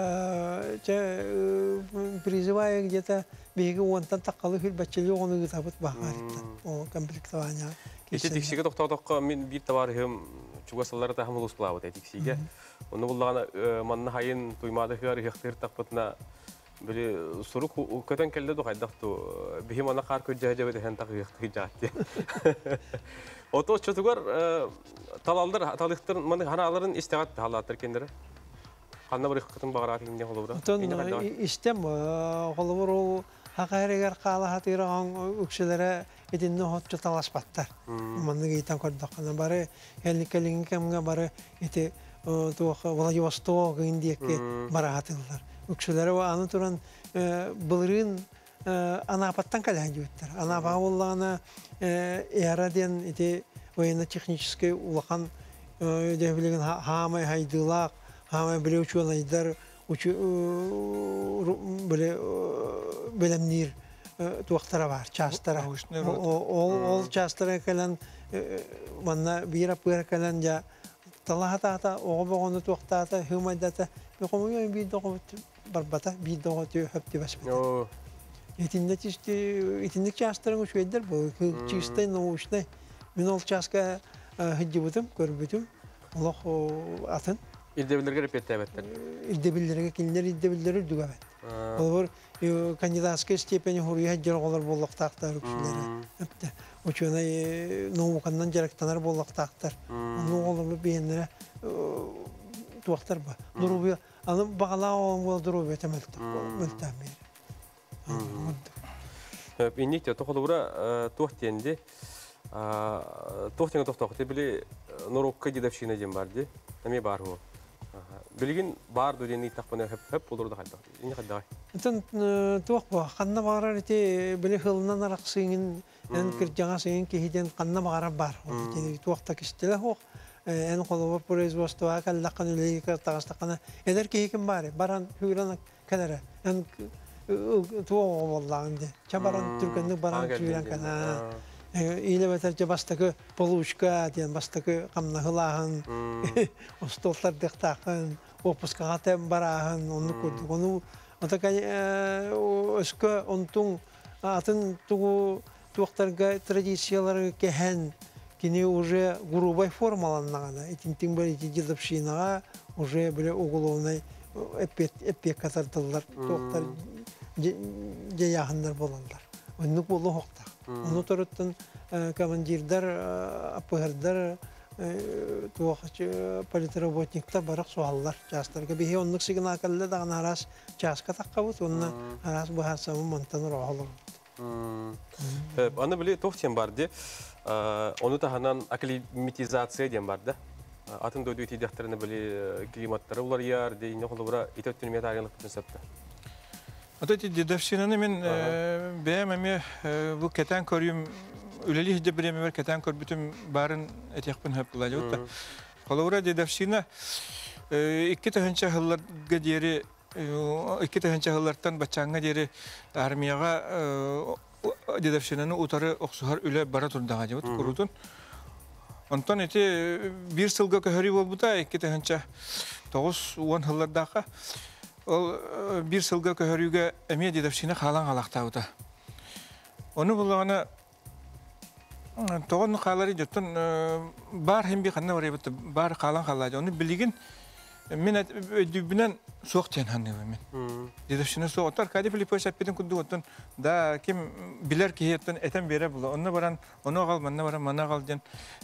Че призываю где-то беги онтан таккалы хил бачели оны гытабыт бахарытта. О комплектование. Эти тиксиге токтоктокко мен бир табарым чугасаллары та хамулус плават тиксиге. Оны буллагана манна хайын туймады хыр хыктыр такпытна били сурук көтөн келде до хайдакту бихим ана кар көжөжө деген так хыктыр жатты. Ото чотугар талалдар талыктыр маны ханаларын истегат халаттыр кендер. Ханна бир хыктын багарат инде холобура. Тон истем холобур ол хакайрегер кала хатырган үкселере эдинне хотчу талашпаттар. Маны гейтан көрдөккана бары элникелин кемге бары эти то Владивосток индиеке баратылар. Үкселере аны туран былырын Анапаттан калан жүттер. Анапа болланы эраден эти военно-технический улахан дебилеген хамай хайдылак, хамай билеучулайдар, учу биле белемнир туактара бар, частара. Ол частара калан манна бира пыра калан жа талахата оғобоғоны туактата хумайдата бекомуйон бидоғы барбата бидоғы түй хөпті басбет. Этинде чисти, этинде частарын үшвейдер бұл, чистай научный. Мен ол частка хыджибутым, көрбүтüm, олох атын. Ирдебилерге репеттебеттер. Ирдебилерге киндер ирдебилер дүгәбет. Олар кандидатская степени хурия хыджар олар боллактактар үксүләре. Әпте. Учуна науканнан жарактанар боллактактар. Onu олар бейенләре туактар ба. Дурубы, аны багалау бол дурубы тәмәлтә. Мөлтәмир. Инникте тохолура тохтенди тохтенге тохтокты били норокка дедовщина дем барды эме бар ху билген бар дудени такпана хеп хеп болурда кайда ини кайда Тон тохпа канна барар ите били хылынан араксыгын эн киржаңа сыгын кихиден канна барар бар. Ити тохта кистеле хок эн колобор производство акаллакан үлейка тагыстакана эдер кихикин бар. Баран хүран кадара эн туо болланды. Чабаран түркөнү баран жүрөн кана. Иле бетер бастакы полушка ден бастакы камна хылаһын. Остолтар дектахын, опускага тем бараһын, onu көрдүк. Onu атака өскө онтун атын тугу туактарга традициялары кеһен кини уже грубой формаланнагана. Этин бери дедовщинага уже биле уголовный эпет эпек катардылар. Туактар жаяхындар болалар. Оннук болу хокта. Onu торуттан командирдар, апыгырдар, туакчы политработниктар барак суаллар. Частарга бихи оннук сигна каллы даган арас часка таккабыт, онна арас бахасамы монтан рохолор. Аны биле тохтен барды. Onu таһанан акклиматизация ден барды. Атын дойду итидахтарны биле климаттары улар яр дейне холобура итөттүнмө тарыгылык принципте. Вот эти дедовщинаны мен бәйәмәме бұл кәтән көрүйім үлелі хиде біремемер кәтән көрбітім барын әтеқпін хөп бұлады өтті. Қолауыра дедовщина икки тәхінші ғылларға дері, икки тәхінші ғыллардан бачаңға дері армияға дедовщинаны ұтары оқсығар үлі бара тұрдаға деп құрудын. Онтан әте бір сылға көхері бол бұта икки тәхінші тоғыз он ғыллардағы ол bir сылга көһөрүгө эме дедовщина халан халактабыта. Оны булганы тогон халары жоттон бар хемби ханна барыбыт бар халан халады. Оны билген Мен өйдүбүнен соқ тен ханныбы мен. Дедовшыны соқ. Отар Аркадий Филиппович аппетін күнді оттын, да кем билер кейеттен әтен бере бұлы. Онна баран, оны оғал, манна баран, мана оғал ден.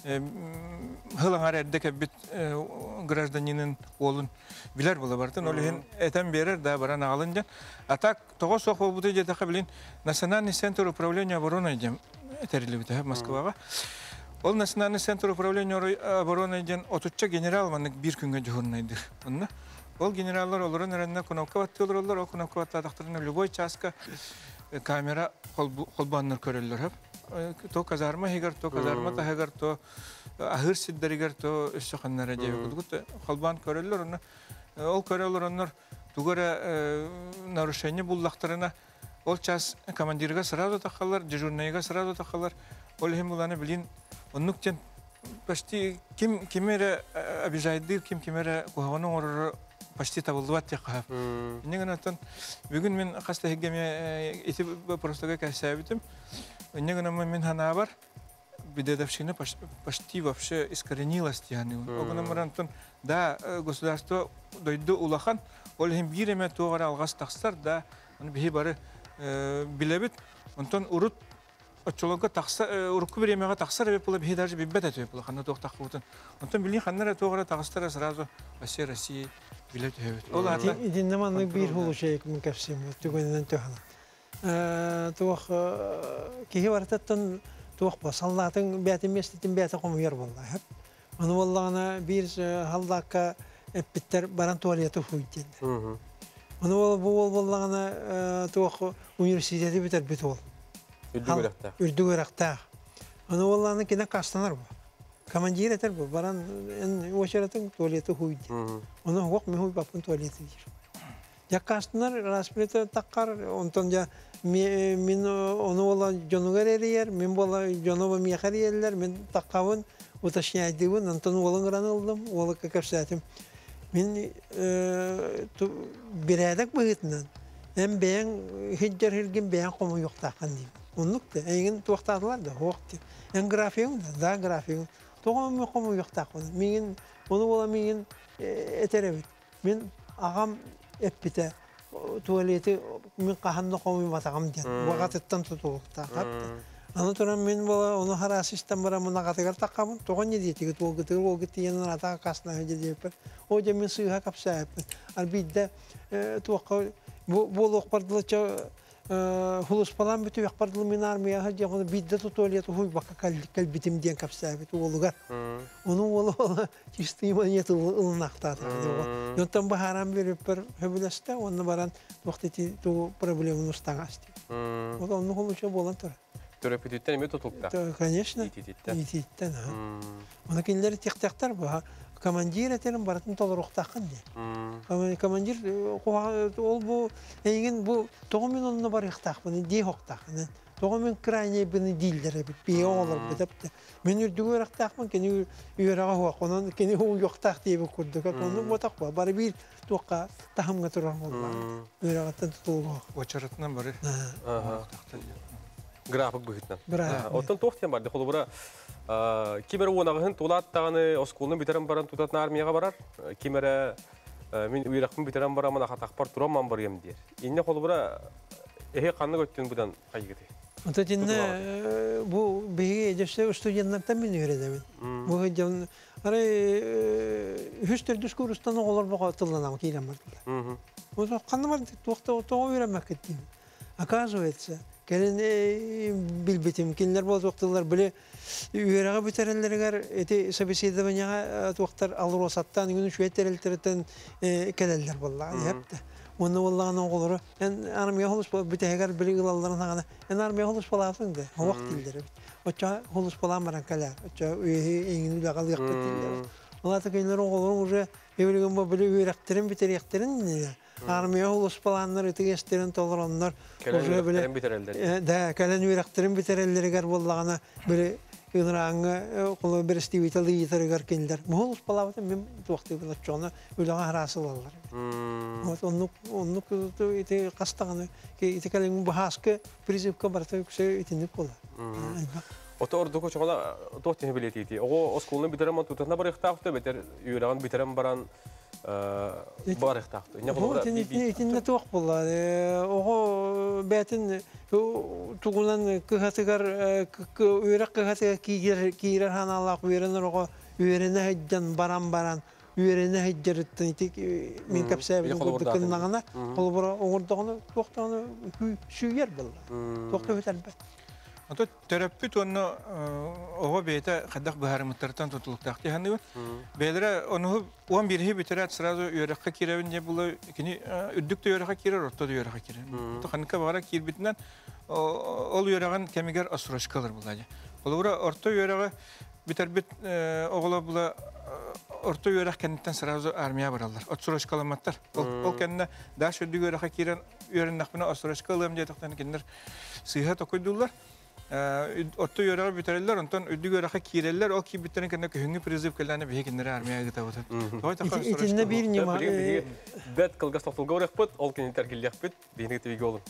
Хылаңар әрдек әббет гражданинын олын билер бұлы бартын. Олығын әтен берер, да баран ағалын ден. Атак, тоғы соқ бұл бұты жетіқі білін, Национальный центр управления обороной дем әтәрілі біті Москваға. Ол Национальный центр управления обороной ден отучча генерал маннык бир күнгө жугурнайдыр. Онна ол генераллар олорун эренне кунавка батты олорлар, ол кунавка батта тактырына любой часка камера холбаннар көрөллөр хеп. То казарма хегер, то казарма та хегер, то ахыр сиддеригер, то өссөканнара жебе. Холбан көрөллөр, онна ол көрөллөр оннор тугара нарушение буллактарына ол час командирга сразу тахалар, дежурныйга сразу тахалар. Ол хем буланы билин. Оннуктен почти ким кимере обижайды, ким кимере куханың орыры почти табылды бат тек қағап. Негін аттан, бүгін мен қаста хегеме еті простога кәсәбітім. Негін мен хана бар, бедедовщина почти вообще искоренилась. Оғынан марантын, да, государство дойды улахан, ол хем биреме тоғара алғас тақсар, да, бихи бары білебіт, онтан урут Отчолонга такса урку беремега таксар беп була бе даже бибет этеп була ханна токтак бутун. Онтон билин ханнара тогра тагыстара сразу Россия Россия билет хебет. Ол ата диннаманы бир хулушек мен капсим түгөннән төхана. Э тох кеге бартаттан тох басаллатын бәтеместин бәте комуяр булды. Хеп. Аны буллагына бир халдакка эппиттер баран туалеты хуйден. Мм. Аны бул буллагына тох университети битер бит ол. Үрдүгөрәктә. Аны олланы кине кастанар бу. Командир этер бу. Баран эн очеретин туалеты хуйды. Аны хок ме хуй бапын туалеты дир. Я кастанар распрета таккар, онтон я мен оны ола жонугерер, мен бола жонова мехариеллер, мен таккавын уташняйдыбын, онтон олын гранылдым, олы кекепсәтим. Мен биредек быгытнан. Эм бен хиджер хилген бен кому юктакан дим. Оннукта, эгин туактадылар да, хоқти. Эн графион да, да графион. Тоғам мен кому юктакан. Мен оны бола мен этеребит. Мен агам эппите туалети мен каханны кому матагам ден. Вагаттан тутуктак. Аны туран мен бола оны харасистан бара мына катыгар таккамын. Тогон не дейтиги тугыты, огыты янын ата касна хеджеп. Ожа мен сыйга капсап. Албидде туакка бул окпардылыча хулус палан битү якпардыл мен армияга жагыны бидде туалет хуй бака калбитим ден капсабит улуга. Onu ola чистый монет ылнакта. Йонтан бахарам берип бер хөбүлөстө, оны баран вакыты ту проблеманы устагасты. Вот он хулуча болан тур. Төрөпүтүттен эме тутукта. Конечно. Ититтен. Оны киндер тектектер ба. Командир этерин баратын толуруктакын ди. Командир ол бу эйген бу тогон мен онна бар ыктакпын, ди хоктакын. Тогон мен крайне бини дилдер бит, бие олар битеп. Мен үрдүгөр ыктакпын, кени үйрага хок, онун кени ху yoktак деп көрдүк. Оны ботак ба, бары бир токка тахымга турган болду. Үйрагаттан тутулгу. очеретнен бары. Ага. График быгытнан. Оттон токтен барды, холбура кимер онагын тулаттаганы осколны битерен баран тутатын армияга барар. Кимере мен уйракмын битерен барамын акатакпар тураман барым дер. Инне холбура эхе канны көттүн будан кайгыты. Онто тинне бу беге жашта студенттардан мен үйренемин. Бу жан ары хүстөрдүс курстан оголор бага тылланам кийрем барды. Озо канны бар токто тоо үйренмек кеттим. Оказывается, келин билбетим кинлер бол токтолар биле үйрәгә битерелләргә эти собеседованиега токтар алросаттан күн шветтерелтерден келелләр булла. Хәпте. Оны буллаган оглары, эн армия холус битәгәр били гылларына гына. Эн армия холус буласын ди. Вакыт дилдер. Оча холус буламаран калар. Оча эйгин үдәгәл яктылар. Алар тәгәләр оглары уже евреген бу били үйрәктерин битерәктерин. Армия холус буланнар этегестерин толыраннар. Уже биле. Да, калан үйрәктерин битерелләргә буллагана били Янраңы колы бер стивиталы йитергәр киндер. Мул палавты мен вакыты була чона үләгә харасы булалар. Вот онны онны ите кастаганы ите кален бахаскы призывка барта кеше итинеп була. Ото ордуко чола тохтен билетити. Ого осколны битерем тутана бар ихтафты бетер үйрәгән битерем баран барых тақты. Не Вот болура? итинне тоқ булла. Ого бәтин тугунан кыхатыгар үйрәк кыхатыга кигер кирер ханалак үйренер ого үйрене хәҗҗан баран-баран үйрене хәҗҗәрттен тик мин капсәбе кылнагына колбора оңордогыны тоқтаны сүйер булла. Тоқты бетәлбәт. Ото терапевт оны ого бейте хаддак бахарымыттардан тутулуктакты ханды. Бейлере оны он бирхи битерет сразу үйрәккә кирәвен не булы кини үддүктө үйрәккә кирер, отто үйрәккә кирер. То ханка бара кирбитнән ол үйрәгән кемигер асурашкалар булады. Олора орто үйрәгә битербит огола була орто үйрәк кенттен сразу армия баралар. Асурашкаламаттар. Ол кенне даш үддүк үйрәккә кирен үйрәннәкне асурашкалам диятактан киндер сыйха токойдулар. Orta yöreğe bitirirler, ondan ödü yöreğe kirerler, o ki bitiren kendine hüngü prizip kellerine bir hekinlere armaya gitavutun. İçinde bir nima... Bet kılgaz toktulga uğrak bit, ol kenin terkillek bit, beyni gittiği olun.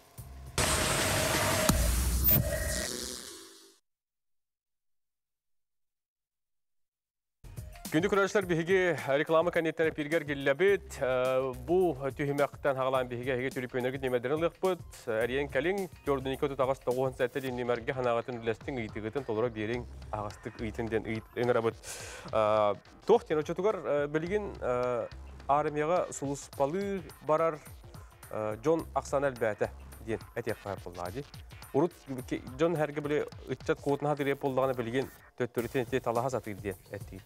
Gündük kurarışlar bihige reklama kaniyetleri pirger gillebit. Bu tühümekten hağlan bihige hige türüp önergit nimederin lıqbıt. Eriyen kalin gördüğün iki otuz ağız toğuğun saatte din nimerge hanağatın ülestin ıytıgıtın tolura birin ağıstık ıytından önerabıt. Toğten oçotugar bilgin armiyaga suluspalı barar John Aksanel bәті diyen etek qayıp oldu. Urut John herge böyle ıtçat koğutun hadir yap olduğunu bilgin töttürü tenete talaha satır diyen ettiği.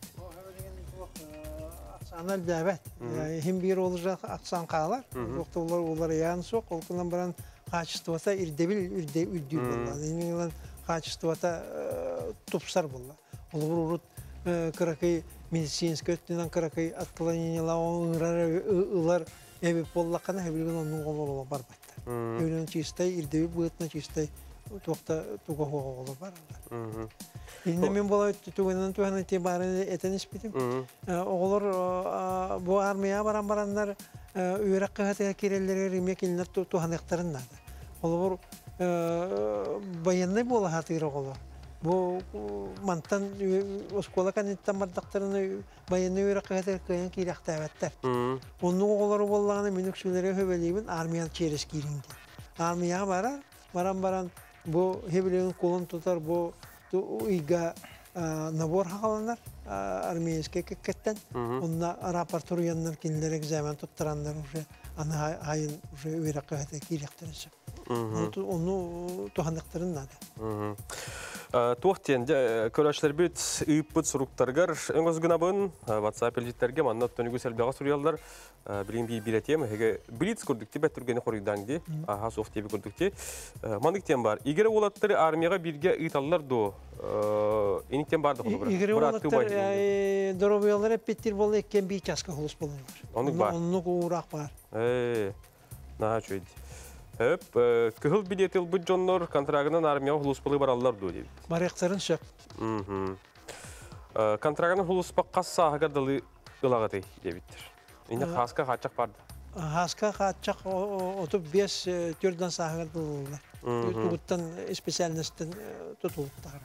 Aksanel bәbət. Hem bir olacak aksan qağlar. Doktorlar onlara yağın soq. Olkundan baran kaçıştıvata irdebil irde üddü bolla. Yenilen kaçıştıvata topsar bolla. Olur urut kırakay medisinsk öttünden kırakay atlaniyela onlara ılar evi bollakana hebilgen onun qololu bar batta. Ölen çistay irdebil bıtna çistay toqta tuğa hoğolu bar. Yine men bola tuğanan tuğanan tibarını eten ispitim. Oğullar bu armiya baran-baranlar üyrek kıhatiga kirelleri rimek ilinler tuğanıqtarın nadı. Oğullar bayanay bola hatırı oğullar. Bu mantan oskola kanittan bardaktarını bayanay üyrek kıhatiga kıyan kirekte evetler. Onun oğulları bollağını minüksülere höbeliğimin armiyan çeres girindi. Armiya barar, baran-baran bu hebeleğin kolun tutar bu uyga nabor haqalanlar armiyeskə kəkətdən. Onda raportur yanlar kinlərək zaman tutturanlar ana hayın üyrək qəhətə kirektirəcək. Onu tuhanıqtırın nadı. Tuğten, körəşlər büt, üyüp büt suruktargar. Öngöz günabın, WhatsApp elcitlərgə manna tönügü səlbəğə suruyallar. Bilin bir biletiyem, hege bilet kurdukti, bəttürgəni qoruydandı. Aha soft tebi kurdukti. Mandıqten var. İgere olatları armiyaga birge ıtallar do. Enikten bardı kolu bırak. İgere olatlar, dorobuyalar hep bittir bolu ekken bir çaska hulus bolu var. Onluk var. Onluk uğraq var. Eee, naha çöydi. Hep, kıhıl biletil bu jonlar kontragının armiyaga hulus bolu barallar do dedi. Barıqtарын şak. Kontragının hulus baqqa sahıga dalı ılağıtı debittir. Yine haska kaçak bardı. Haska kaçak otup beş türden sahıga dalılar. Tuğuttan spesialnistin tutuluktar.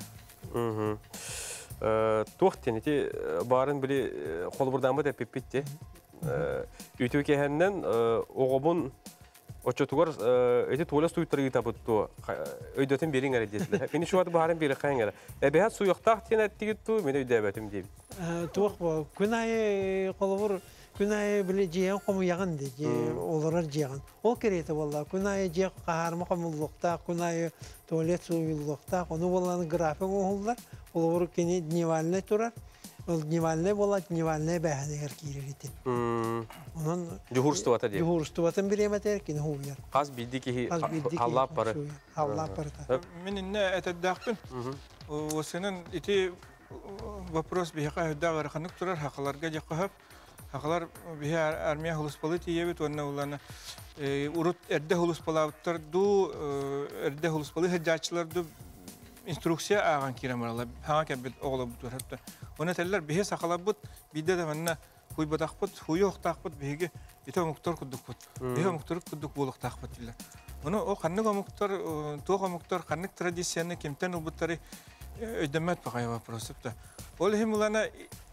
Tuğten eti barın bile kol buradan mı da pipitti. Ütü kehenden oğubun oçotugar eti tuğlas tuyutları tabuttu. Öydötün birin gara dediler. Beni şu adı baharın biri kayın gara. Ebehat su yoktağ tiyen etti gitti, mene ödebetim deyip. Tuğ bu. Künayı kolubur, künayı bile cihan komu yağın dedi. Olarar cihan. O kereydi valla. Künayı cihan qaharma komulluqta, künayı tuvalet suyullukta. Onu vallanın grafik oğullar. Kolubur keni nivaline turar. Ol nivaline bola, nivaline bəhədir kireriti. Onun Juhurstuvata deyip. Juhurstuvatın bir emet erkin huyar. Qaz bildi ki Allah parı. Allah parı. Min ne etedaqpın. O senin iti вопрос бихака худагар ханук турар хакаларга жаккап хакалар бихи армия хулуспалы тиебит онна улана урут эрде хулуспалаптар ду эрде хулуспалы хаджачылар ду инструкция аган киремаралар хага кебит огло бутур хатта оны теллер бихи сакалабут бидде да манна хуй бадакпут хуй октакпут биги ите муктор кудукпут биги муктор кудук болуктакпут дилер оны о ханнык муктор тога муктор ханнык традицияны кемтен убуттары ödemet bakıyor вопрос. Ol hem ulana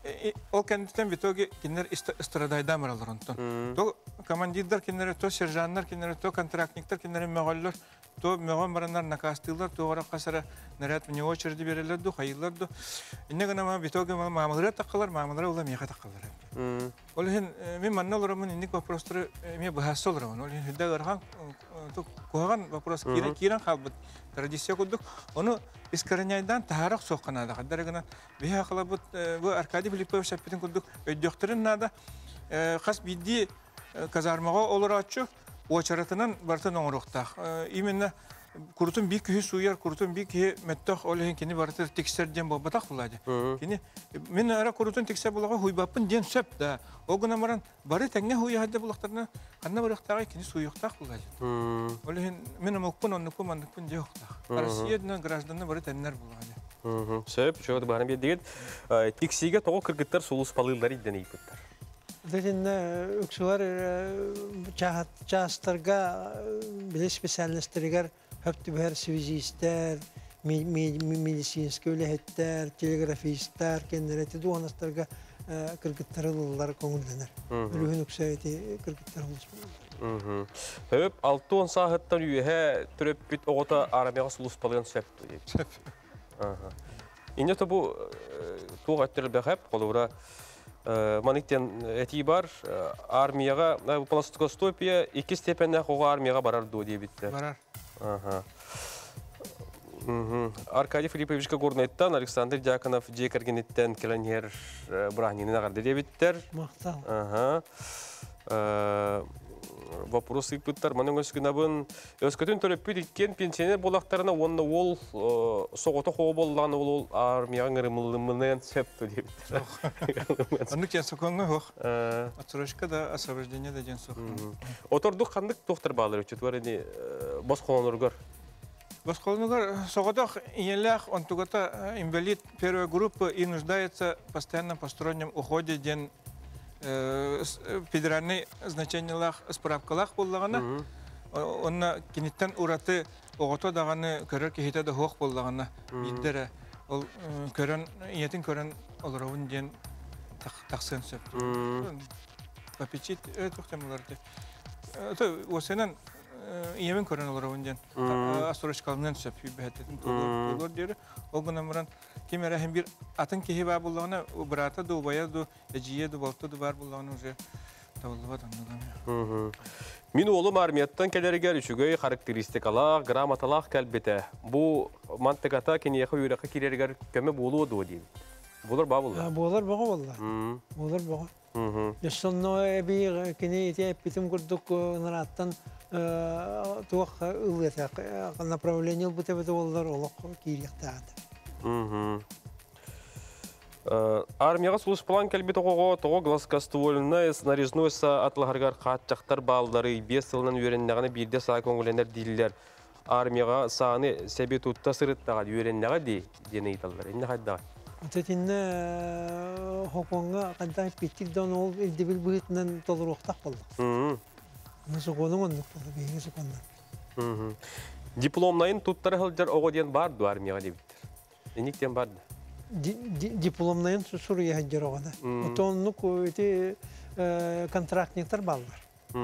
ол кәндіктен в итоге кинер страдайда мыралар онтон. То командирдар кинер, то сержанттар кинер, то контрактниктар кинер мөгаллар, то мөгөн бараннар накастылар, то ора касара наряд мне очереди берелер ду, хайылар ду. Инне гана ма в итоге мамалар такалар, мамалар ула меха такалар. Ол хин мен манналарымын инник вопростары ме бахасолар. Ол хин хидда гархан то куган вопрос кирен кирен халбыт. Традиция кудук. Оны искореняйдан тахарак сокканада. Каддаргана бия кылабыт бу Аркадий Филиппович шапитин кудук өйдөктөрүн нада хас бидди казармага олар ачу очаратынан бартын оңруктак. Именно куртун бик күйі суяр, куртун бик күйі мәттақ олеген кені бартыр текстерден болбатақ болады. Кені мен ара куртун текстер болаға хуйбаппын ден сөп да. Оғына маран бары тәңе хуя хадда болақтарына қанна барықтағы кені суйықтақ болады. Олеген мен ұмықпын, онықпын, мандықпын де оқтақ. Россиядан гражданны бары тәннер болады. Сөп, жоғыды бағаны бедеген тексиге тоғы кіргіттер сұлыс палылар иден ейпіттер. Дәтен үксулар частарға біле специалистерігер höptü her svizistler, medisinski ülehetler, telegrafistler, kendileri duanastarga kırgıttarılılar konulanır. Ülühün üksayeti kırgıttar oluşmalıdır. Höp, altı on saatten üyehe türüp bit oğuta aramaya sulus palıyan söptü. Söp. İnce tabu tuğ ettirilbe hep kolura manikten eti var, armiyaga, plastikostopiya iki stepende koğa armiyaga barar diye bitti. Barar. Ага. Аркадий Филипповичка горнеттан, Александр Дьяконов Джекергенеттен келенер брахнинин агарды дебиттер. Мактал. Ага. Вопрос ипыттар. Маның өскінабын өскөтін төлөппүт иккен пенсионер болақтарына онны ол соғыты қоғы болған ол армияға ырымылымынан сөпті дебиттер. Анны кен соқонға хоқ. Отсрочка да освобождение да ден соқ. Отордық қандық тоқтар бағалар өтчет бар әне бос қоланырғар? Бос қоланырғар соғыдақ иелях, он тугата инвалид первой группы и нуждается постоянно постороннем уходе ден федеральный значениялах справкалах боллагана онна киниттен ураты огото даганы көрөр кехите да хок боллагана биддере ол көрөн иетин көрөн олоровун ден таксын сөп попечит тохтамларды то осенен иевен көрөн олоровун ден астрочкалынан сөп бететин толор дери огунамран кемера hem bir atın kehi var bulduğuna brata do baya do eciye do bolta do var bulduğuna уже tavallıva tanıdım. Min oğlum armiyattan kelerger üçügöy karakteristikalar, gramatalar kelbete. Bu mantıkata keniye yürek kirerger köme bolu do diyeyim. Bular babullar. Bular bağı vallahi. Bular bağı. Yaşlanma bir keni ite bitim kurduk narattan tuğ ılıyata направление bu tebe bollar olaq kiriyaktadı. Армияға сұлыс план кәлбет оғыға тоғы глазкаствольны снаряжной атлағарғар қатчақтар балдары бес сылынан үйреннеғаны бірде саға көңіленер дейлер. Армияға сағаны сәбе тұтта сырыттаға үйреннеға дені айталар. Енді қайдағы? Өтетінні хоқонға қандай петтікден ол елдебіл бұғытынан толыр оқтақ болдық. Мұсы қоның ондық болды, бейіңі сұқондан. Дипломнайын тұттары ғылдар оғы ден барды армияға дебіттер. Ениктен барды? Дипломнайын Сурия хаджар оғада. Отонлық өте контрактниктар балдар.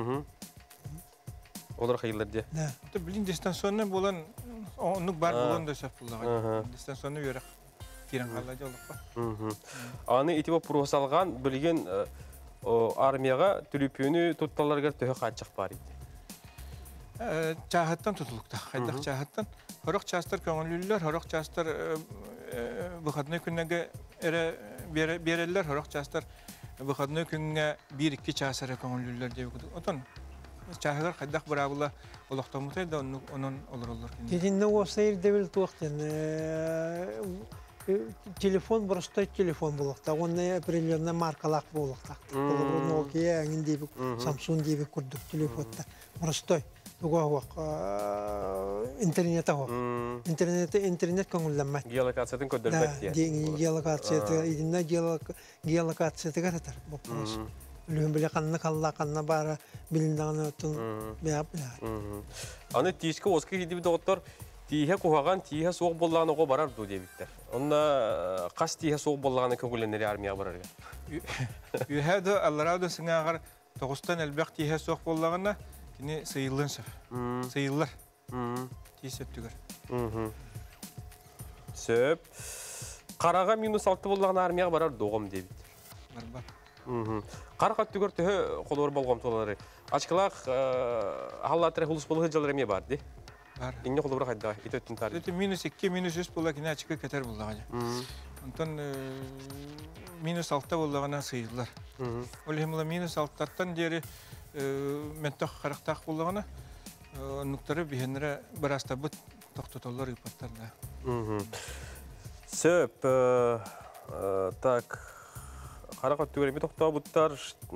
Олар қайылар де? Білін дистанционны болан, онлық бар болан да сөп болдыға. Дистанционны өрек керен қалады олық ба. Аны етіп проғысалған білген армияға түліпені тұтталарға төхі қатшық бар еді? Чағаттан тұтылықта, қайдақ чағаттан. Хорық частар көңілілер, хорық частар выходной күннеге берелер, хорық частар выходной күнге bir-iki часары көңілілер деп күдік. Отын чағығар қайдақ бұрабыла олықтамытайды, onun olur olur. Dediğinde o sayır devil tuğaktın. Telefon, простой телефон bulakta. Onun определенный markalak bulakta. Nokia, Samsung gibi kurduk telefonda. Простой. Tuğak internete o. İnternette internet konulanmak. Geolokasyon kodlamak diye. Geolokasyon idinde geolokasyon tekrar bu proje. Lühüm bile kanına kalla kanına bara bilindiğini ötün beyap ya. Anı tişki oski hidi bir doktor tihe kuhagan tihe soğuk bollağına o barar do diye bitter. Онна қас тиhe соқ болғаны көңіленері армия барарға. Үйәді Алларауды сыңағар тоғыстан әлбәқ тиhe соқ болғаны кені сыйылын сөп. Сыйылыр. Тейсеп түгір. Сөп. Қараға минус алты болғаны армияға барар доғым дейбіт. Бар-бар. Қарақат түгір түхі қолуыр болғым толары. Ачқылақ халлатыры хұлыс болығы жалыр әме бар, де? Бар. Инне қолуыр қайда, ит өттін тары. Это минус екі, минус үш болға кені ачықы кәтер болғаны. Онтан минус алты болғана сыйылар. Олығымыла минус алтыттан дері мәттақ қарақтақ болғана нұқтары бейінірі бір аста бұт тоқтатолар ұйпаттарда. Сөп, так, қарақат түгіреме тоқтау бұттар.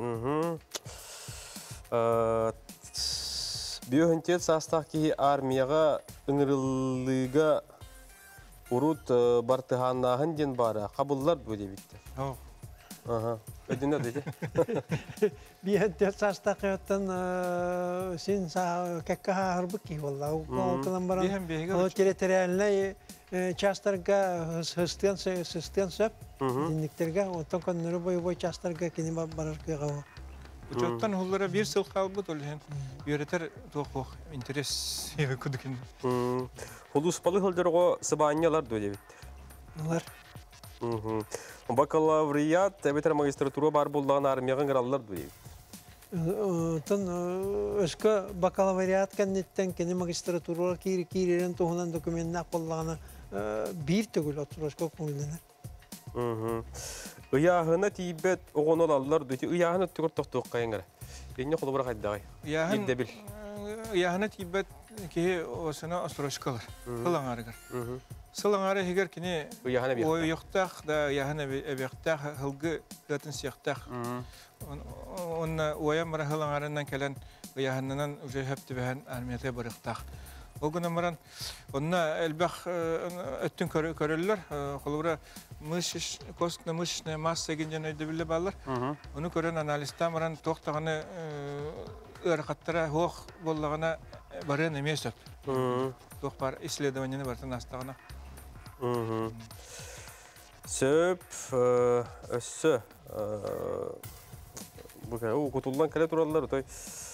Биохентет састақ кейі армияға үңірілігі ұрут бартығанағын ден бары. Қабыллар бөде бітті. Ау. Өдіне өдеді? Биохентет састақ өттен сен кәккі ғарбы кей болла. Оқылан баран. Бейхен бейге Ол территориальный частарға сыстен сөп. Динниктерге, оттан көндірі бой-бой частарға кені барар күйға. Учеттан хуллара бир сыл қалбыт олген. Үйретер тоқ интерес егі күдікен. Хулус палы хылдырғы сыбанялар дөде бітті. Олар. Бакалавриат, әбетер магистратура бар болдаған армияған ғыралылар дөде бітті. Тон өскі бакалавриат кәннеттен кені магистратура кейререн тоғынан документін ақ болдағаны бір түгіл отыр өскі көңілінер. Ыяғына тейбет оғын олалылар дөте, ыяғына түгір тоқтуық қайыңғара. Енне қолы бұрақ айдағай. Елде біл. Ыяғына тейбет кеге осына острочкалар. Сылаңарығар. Сылаңары егер кені ой ұйықтақ да ыяғына әбеқтақ, ғылғы ғатын сияқтақ. Онна ойам мұра сылаңарынан кәлін ыяғынан уже хөпті бәген армияты бұрықтақ. Ол күні мұран, онна әлбәқ өттін көрілілер, қолыбыра костна мышечная масса генген өйді білі балар. Оны көрін анализта мұран тоқтағаны ұрқаттара хоқ болағына барын емес өп. Тоқ бар, исследованияны бартын астағына. Сөп, өссі. Құтылдан кәлі тұралылар, өтой.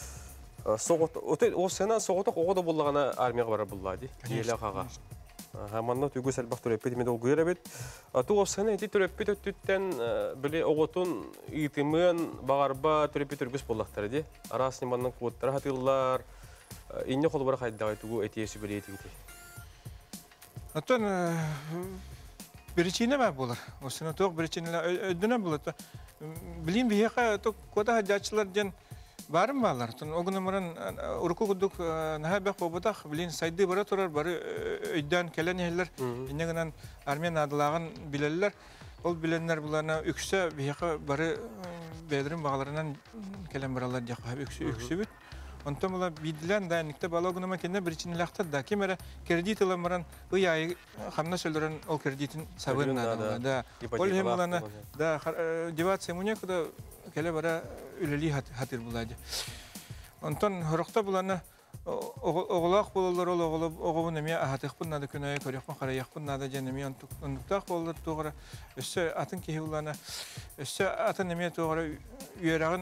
Осына соғытық оғыда болағына армияға барар болады, елі қаға. Хаманна түгі сәлбақ түреппет, мен ол ғыр әбет. Аты осына әйті түреппет өттіттен біле оғытын ұйтымын бағарба түреппет үргіс болақтары де. Арасын еманның қуыттары хатылар, инне қолы бара қайдағы түгі әтейесі біле етігіде. Атын бірічіне бә болар. Осына тоқ бірічінелер өдіне болады. Білейін бейеқа кода хаджатшылар ден барым балар. Оғыны мұрын ұрқы құдық наға бәқ болбадақ, білейін сайды бара тұрар, бары өйден кәлен елер, енегінен армиян адылағын білелер. Ол біленлер бұларына үксі бейеқа бары бәдірін бағаларынан кәлен баралар деқі үксі бүт. Онтан бұла бейділен дайынықта бала оғыныма кенде бірічін лақтар да. Кемері кредит ыламыран ұй айы қамна сөйлерін ол кредитін сабын надыға. Ол хем бұланы девация мұне күді кәлі бара үлелі хатыр бұлады. Онтан ғырықта бұланы оғылақ болылар ол оғылын әме ағатық бұннады күнайы көріқпін қарайық бұннады жәнеме ондықтақ болылар тоғыра. Өссі атын кейі бұланы, өссі атын әме тоғыра үйерағын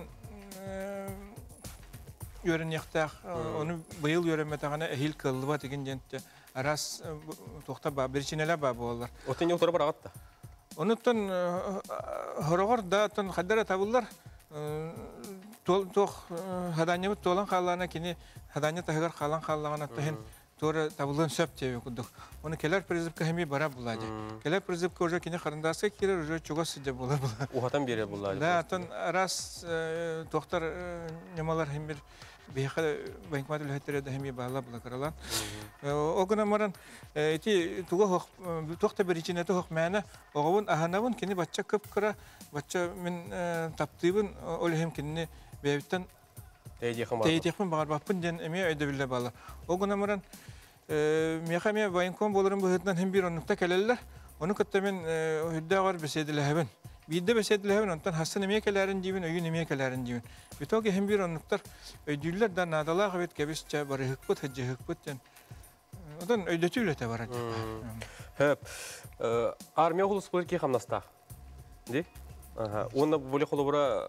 Yörün yaktaq, onu bıyıl yörünmetağına ehil kıllı bat egin jentçe. Aras toqta ba, birçineler ba boğalar. Oten yoqtara bar ağatta? Onuttan horoğar da ton xaddara tabullar. Toq hadanyamit tolan qallarına kini hadanya tahıgar qallan qallağına tahin Tora tabulun söp çevi kuduk. Onu keler prizipka hemi bara buladı. Keler prizipka oja kini qarındasa kirer oja çoga sıca bula bula. Uğatan beri buladı. Da ton aras toqtar nemalar hem bir beyqa bankmat ülhettere de hemi bağla bula karalan. O gün amaran iti tuga hoq toqta bir içine toq mana oğun ahanavun kini bachcha kıp kara bachcha min taptibun ol hem kini beytan Teyitiyekmin bağır bakpın den eme öde bile bağlar. O gün amaran meyxamaya bayınkon bolarım bu hıttan hem bir onlukta keleller. Onu kıtta men hüdda var besedile heven. Bidde besedile heven ondan hastan emeye kelerin divin, öyün emeye kelerin divin. Bitoki hem bir onluktar ödüller da nadalağ evet gebisçe barı hıkbıt, hıccı hıkbıt den. Odan ödetü ülete var. Hep. Armiya hulus bulur ki hamnasta. Di? Aha. Onda böyle kolubura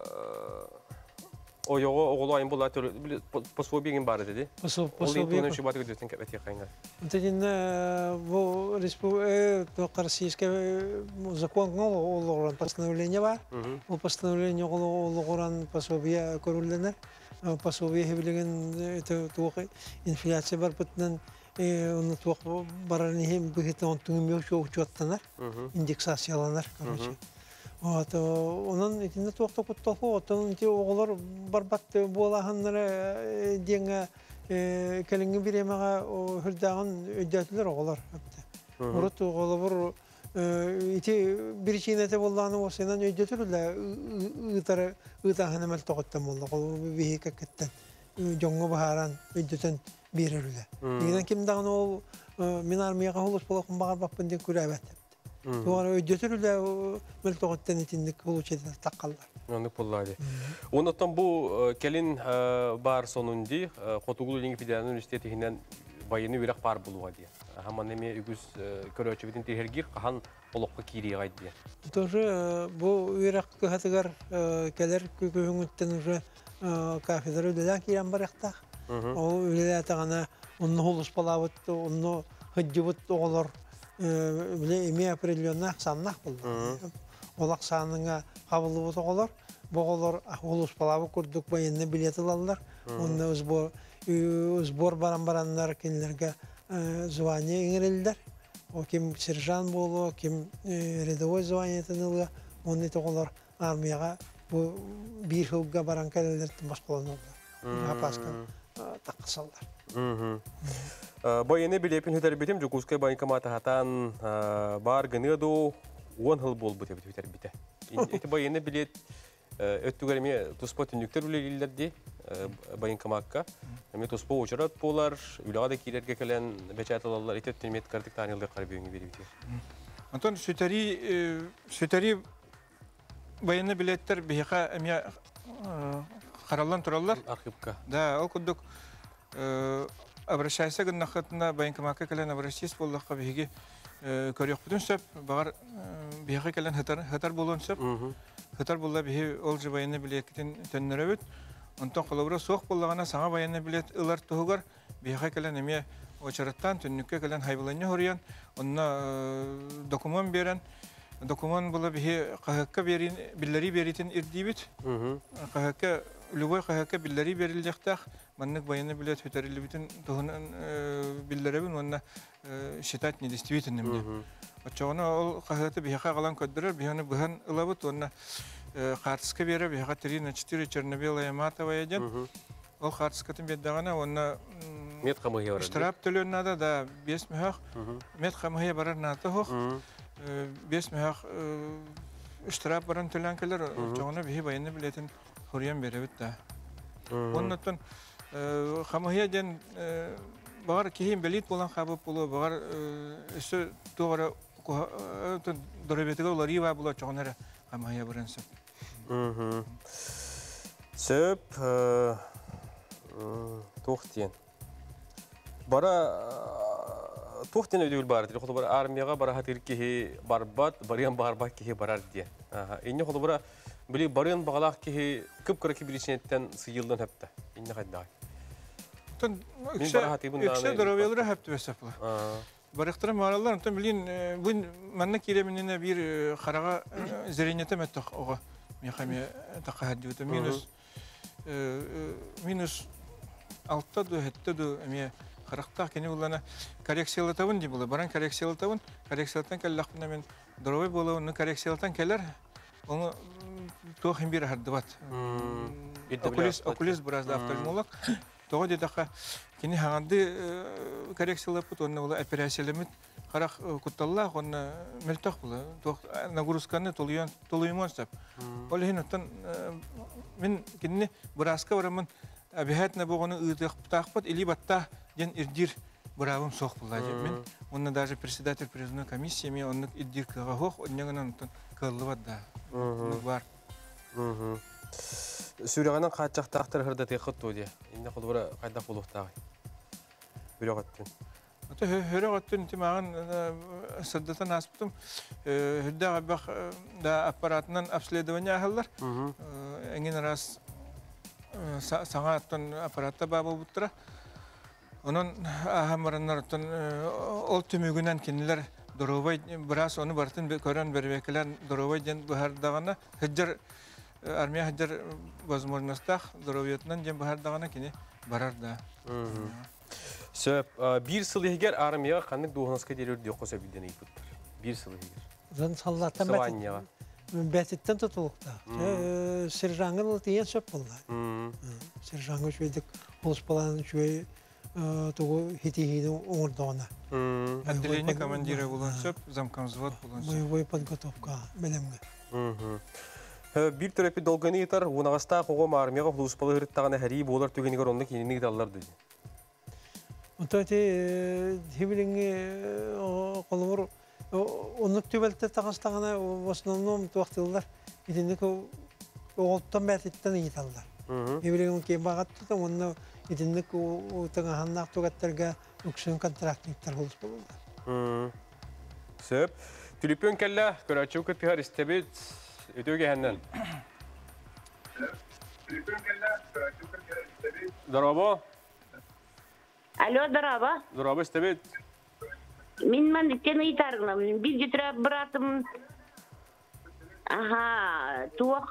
o yoğu oğlu ayın bula türlü posfobiyin bari dedi. Посо- Ол пособие интуны şu batı gidiyorsun kebet yakayınlar. Тадин во республика то российское закон олоран постановление бар. Ол постановление олоран пособие көрүлденер. Пособие хебилеген это тугы инфляция бар бутнан оны тук бараны хем бигет он түмө учеттанар. Индексацияланар, короче. Вот, onun içinde tuğta kuttalı, onun içinde oğullar barbat boğulahanları denge kelingen bir yemeğe hürdağın ödetiler oğullar. Orada oğullar iti bir çiğnete boğulanı o senen ödetirler, ıtara ıtağın emel toğuttan oldu. Oğullar bir hikayetten, jongu baharan ödeten birirler. Neden kimden o min armiyağa hulus bolakın bağır bakın diye kürebet. Doğru ödetürler meltoğuttan içindik huluçede takallar. Anlık bulladı. Ondan bu kelin bar sonundi Kotugulu Lingi Federal Üniversitesi'nden bayını virak bar buluğa diye. Haman nemi ügüz köröçü bitin tergir kahan olukka kiriye gaydı diye. Тоже bu virak hatıgar keler köyüngütten уже kafedar ödelen kiren barakta. O ödelen tağına onu hulus palavut, onu hıccıvut oğulur. Bile emi определенных саннах булды. Олак саныңа кабылып отоголар. Боголор улус палабы курдук военный билет алалар. Онда сбор сбор баран-бараннар кинлерге звание иңирелдер. О ким сержант болу, ким рядовой звание тынылга, онда тоголар армияга бу бир хылга баран келелердин башкаланылар. Запаска таксалдар. Bayını bilepin hüter bitim Jukuskay bayın kamata hatan bar gınıdo on hıl bol bute hüter bite. İti bayını bilet öttügerimi tuspa tünlükler ülelillerdi bayın kamakka. Emi tuspa uçarat polar, ülada kilerge kelen beçayet alallar iti tünmet kartık tane yılda karabiyonu biri bitiyor. Anton süteri süteri bayını biletler bihaka emi karallan turallar. Arxivka. Да, ол кудук обращайся к нахатна банкоматка келен обращайся боллакка биги көрөк бүтүн сөп багар биги келен хатар хатар болон сөп хатар болла биги ол жыбайны билеттин төннөрөбүт онтон колобура сок боллагана саңа байны билет ылар тугар биги келен эме очараттан түннүккө келен хайбыланы хорыян онна документ берен документ була биги кахакка берин биллери беритин ирдибит кахакка любой кахакка биллери берилдектах маннык байны билет хөтөрүлү бүтүн тугунан биллеребин онна считать недействительным мне. Очоғына ол қағаты бияқа қалан көддірер, бияны бұған ұлабыт, онна қартысқа бері бияқа три на четыре черно-белая матовая ден. Ол қартысқатын беддағана, онна Мет қамығы барады. Штраф төлен нада, да, бес мүхақ. Мет қамығы барар наты хоқ. Бес мүхақ штраф баран төлен келер, очоғына бия байыны білетін хориян беребіт, да. Оннаттан қамығы ден Bağır kihim belit bolan kabı bulu, bağır üstü doğru dorobetiga ular yiva bulu çoğunlara amaya bıransın. Söp toxtiyen. Bara toxtiyen ödül bardır. Xodu bara armiyaga bara hatir kihi barbat, bariyan barbat kihi barar diye. İnne xodu bara bili bariyan bağlaq kihi kıpkıraki bilişinetten sıyıldın hepte. İnne kadar. Yüksek doroviyaları hep vesapla. Barıqtırım mağaralar, ondan bilin, bu manna kireminine bir xarağa zerinete mettak oğa mekamiye taqahaddi öte. Minus minus altta du, hette du, emiye xaraqtaq kene bulana koreksiyalatavun di bulu. Baran koreksiyalatavun, koreksiyalatan kellaqbına men dorovi bulu, onu koreksiyalatan keller, onu toğin bir hardıvat. Okulis biraz da aftalmolak. Тоғы дедіға кені хағанды коррекциялап бұд, оны олы операциялемет қарақ құтталлақ, оны мөлтақ бұлы, нагрузканы толуймон сәп. Ол ең оттан, мен кені бұраска барамын, әбіхәтіне бұғыны ұйдық бұтақ бұд, елі баттақ ден ирдир бұравым соқ бұлла. Мен оны даже председатель призывной комиссии, мен оны ирдир кыға хоқ, оннегінен кылы бадда. Бар. Сүйрегенен қатшақтақтыр хырда текіт той де. Инде құлбыра қайдақ болуқтағы. Бүйрек өттен. Ата хөрө готтун тимаган саддатан аспытым. Хүддә габах да аппаратынан обследование ахаллар. Эңин раз саңаттан аппаратта бабы буттыра. Onun ahamlarından ol tümügünden kinler dorovay biraz onu bartın kören berbekeler dorovay den bahar dağına hıcır armiya hıcır возможностях доровiyatından den bahar dağına kini barar da. Söp bir sıl eger armiya kanık doğunaska derir diyor kosa bildiğini iputlar. Bir sıl eger. Zan sallatan Sıvanyaga. betitten tutulukta. Sirjangıl diye söp bunlar. Sirjangıl şöyle hospitalan şöyle tuğu hiti hiti ordona. Отделение командира bulan söp zaмкам взвод bulan söp. Боевой подготовка белемге. Bir törəpi dolğanı yetar, onağasta qoğum armiyaga xuluspалы hırıttağına həri bolar tügenigar onda kinini gidallar dedi. Otati hibilingi qolur onu tübelte tağastağına в основном tuaqtıllar. İdinlik oğultan betitten yitallar. Hibilingi ki bağattı da onu İdinlik o tağahannak tugatlarga uksun kontraktniktar hospitalı. Söp, tülüpön kelle körəçü köp pihar istebit ödöge hennen. Daraba. Alo Daraba. Daraba istebit. Min man dikkeni yitargınam. Bir götüre bıraktım. Aha, tuğak.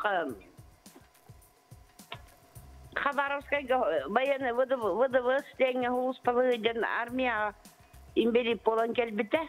Хабаровская военная водовостение госпожа армия имбери полон келбите.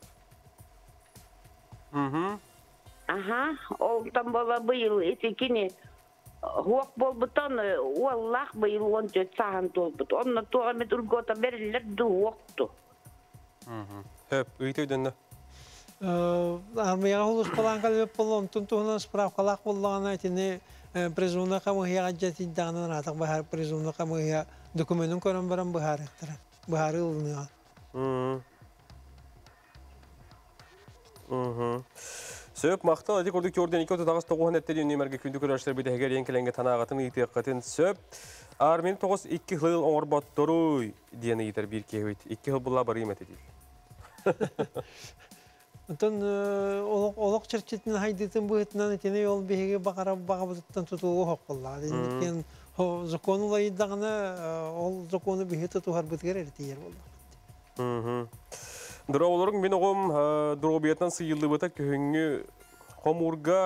Мгм. Ага, ол там была был эти кини. Хуак бол бутон, Аллах был он тет сахан толбут. Он на то амет ургота берилер ду хуакту. Мгм. Höp, öýte ödende. Armiyaga hulus palan kalbep bolon tuntuhuna spravkalak bollagana etini prezumna kamuhiya gajjati dağından atak bahar prezumna kamuhiya dokumentin koran baran bahar ektara. Bahar ılınıyor. Hı. Hı. Söp maqta adik ordu kördен iki otuz toğuz netteri nömerge kündü körüşler bir heger yenkelenge tanağatın itiqatin söp Armin toğuz iki yıl oňor bottoruy diýeni ýeter bir kehit. iki yıl bulla bary emet edil. Ondan olaq olaq çerçetin haydytyn bu etinen etine yol behege bakara bagabıttan tutuğu hok bollar. Diýen o zakonu laýdagına ol zakonu behe tutuğar bitger ertiýer bollar. Mhm. Drawlaryň men ogum drawbiýatdan syýyldy bata köhüňi komurga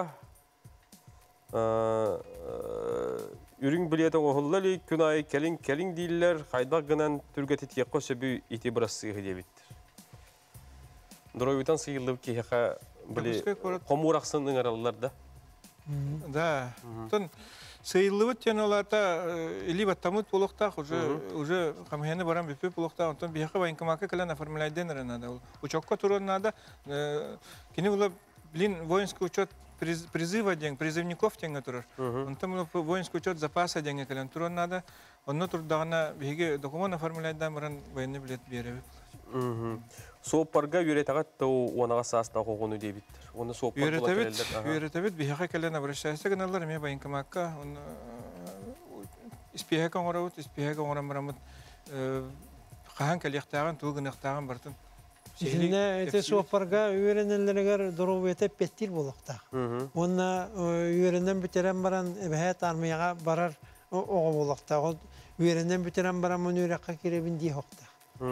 ürün bileýete oğullary künaý kelin kelin diýiller, haýda gynan türget etýek kösübi itibrasy diýebitdir. Drawbiýatdan syýyldy ki ha bile komur aksynyň arallar da. Да. Тон сыйлыбыт жаналарда или баттамыт болохтах уже уже камхене барам бипе болохтах онтон бияка военкоматка келен оформляйден надо. Учокка турон надо. Кини була блин воинский учет призыва ден призывников тен турар. Онтон воинский учет запаса ден келен турон надо. Онно турдагына биге документ оформляйдан баран военный билет беребит. Mhm. Soparga yüretağat da onağa sasda qoğunu diýipdir. Onu sopar bola kelder. Yüretebit bihaqa kelena barışasa ganalar me baýynkamakka on ispihe koňorawut ispihe koňoramramut qahan kelýäktägen tuğun ýaktägen bartyn. Şeýle ete soparga öýrenenlerger dorowete pettir bolakta. Onda öýrenden biteren baran ebehet armiýaga barar oňa bolakta. Öýrenden biteren baran münýrakka kirebin diýokta.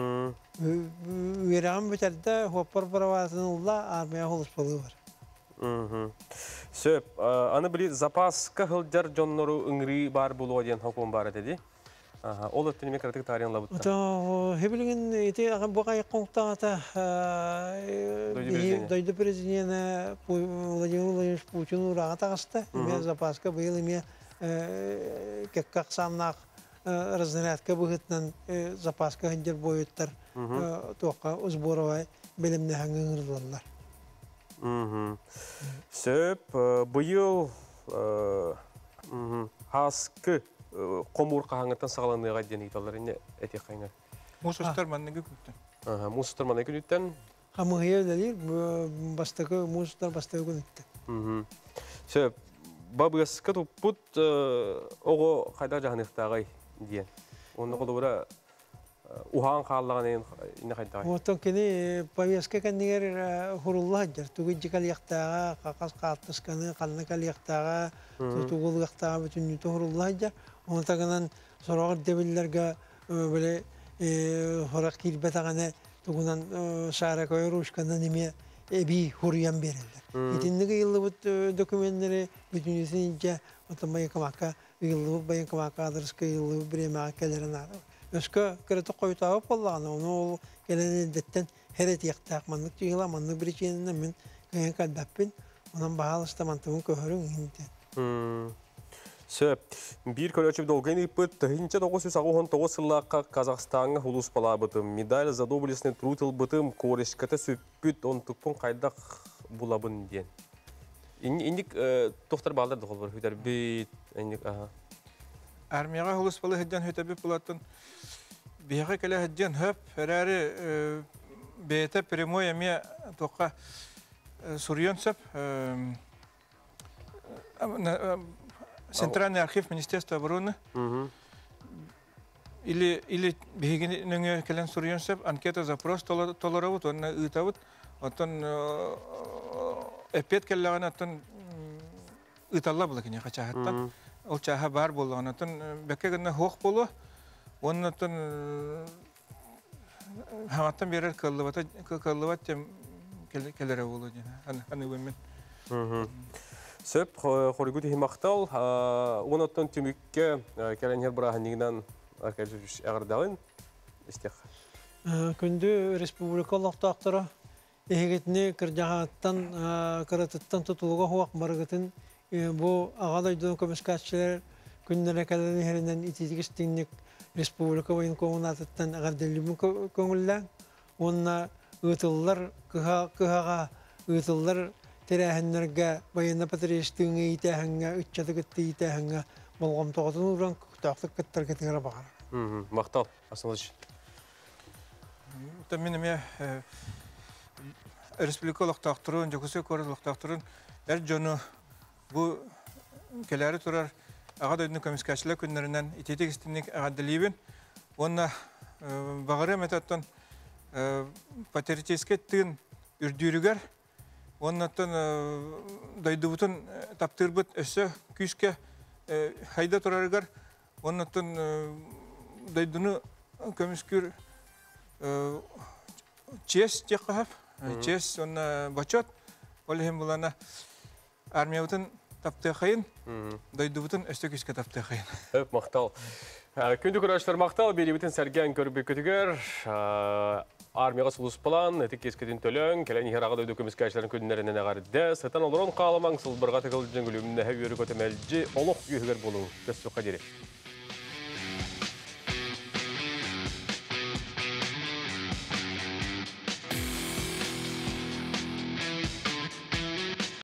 Üyeğim büterde hopar pravasınılla armiya holuspalı var. Söp, anı bili zapaska hılcar jonnoru ıngri bar bulu diyen hukum bar dedi. Ol öttünüme karatik tarihin labutta. Ota hebilgin iti bu kayık konkta ata doydu prezidiyene Vladimir Vladimirovich Putin urağa tağısta. Ime zapaska bayıl ime kekkak samnak разрядка быгытнан запаска ханжер боюттар тоққа узборовай белемне хаңгырлалар. Söp bıyıl haskı komur kahangatan sağlanığa diyen italar ine etek kaynar. Musustar manныгы күттен. Aha, musustar manныгы kütten. Hamıya delir bastakı musustar bastakı kütten. Söp babıska tuput ogo kayda jahanıqtagay diyen. Onu qolubura ухан қаллағын ені қайдағай. Отон кені повестка кәнігер хурулла жар. Туғы жикал яқтаға, қақас қаттысканы, қалны кал яқтаға, тұтуғыл яқтаға бүтін үті хурулла жар. Оны тағынан сұрағыр дебілерге біле хорақ кирбет ағаны туғынан шара көйір ұшқандан неме эби хуриян берілдер. Етіндігі йылы бұт документтері бүтін үтін жа отын байын қамаққа, йылы бұт байын қамаққа адырысқа йылы бұт біремаға кәлерін ары. Өскі кіріті қойтауы болағаны, оны ол келен елдеттен хәрет яқтақ мандық жүйіла, мандық бір чейінінен мен көйен кәлбәппін, онан бағал ұстамантығын көйірін үйінді. Сөп, бір көрөчіп долгын ипыт, тыгынча тоғыз жүз тоқсан тоғыз сыллаққа Қазақстанға хулус бала бұтым, медаль за доблестный трутыл бұтым, корешката сөппіт, он тұқпын қайдақ бұлабын ден. Индік тоқтар балдар дұғыл бар, хүйтер бейт, индік, аға. Армияға хулус балы хыдден хүйтәбіп бұлатын, бейға кәлі хыдден хөп, әрәрі бейті прямой әме тоққа сурьон сөп, Центральный архив Министерства обороны или или бегине келен сурьонсеп анкета запрос толоровут он ытавут отон эпет келлаган отон ыталла була кине качахаттан ол чаха бар болгон отон бекке гына хок болу он отон хаматтан берер кыллыбата кыллыбат тем келере болу дина аны аны мен Сөп, хоригут химақтал, он оттан түмікке кәләнер бірағынығынан әркәлжүш әғырдағын істеқ. Күнді республикалық тақтыра егетіне кіржағаттан, кіраттыттан тұтылуға хуақ барығытын бұл ағадайдың көміскатшылар күндері кәләні херінен итетігістігінік республика бойын көңінатыттан әғарделімін көңілләң. Онына ұтылылар, күхаға ұтылылар Терәһеннәргә баяна патриштыңы итәһәңгә, үтчәтегетте итәһәңгә булган тоғытын уран күтәктәк кеттергә тиңгә багар. Мм, мактал, асылыш. Та минеме республикалык тактырын, жокысы көрөлүк тактырын, әр жону бу келәре турар ага дойны комиссиячылар күннәреннән итетегистинник агадылыбын. Онна багары методтан патриотический тын үрдүрүгәр Оннаттан дайдыбытын таптырбыт өсі күйіске хайда тұрарығар. Оннаттан дайдыны көміскүр чес тек қағап. Чес, онна бачот. Олығын бұлана армиябытын тапты қайын, дайдыбытын өсі күйіске тапты қайын. Өп, мақтал. Күнді көрәшілер мақтал, беребетін сәрген көрбі көтігер. Армияға сұлыс план, әтік кескетін төлің, кәлән ехараға дөйді көміскәшілерін күнінерінен әғарды. Сәтан олырын қалымаң сылбырға тәкіл жүнгілімді әвері көтемәлді олық үйігер болу. Көз сұққа дере.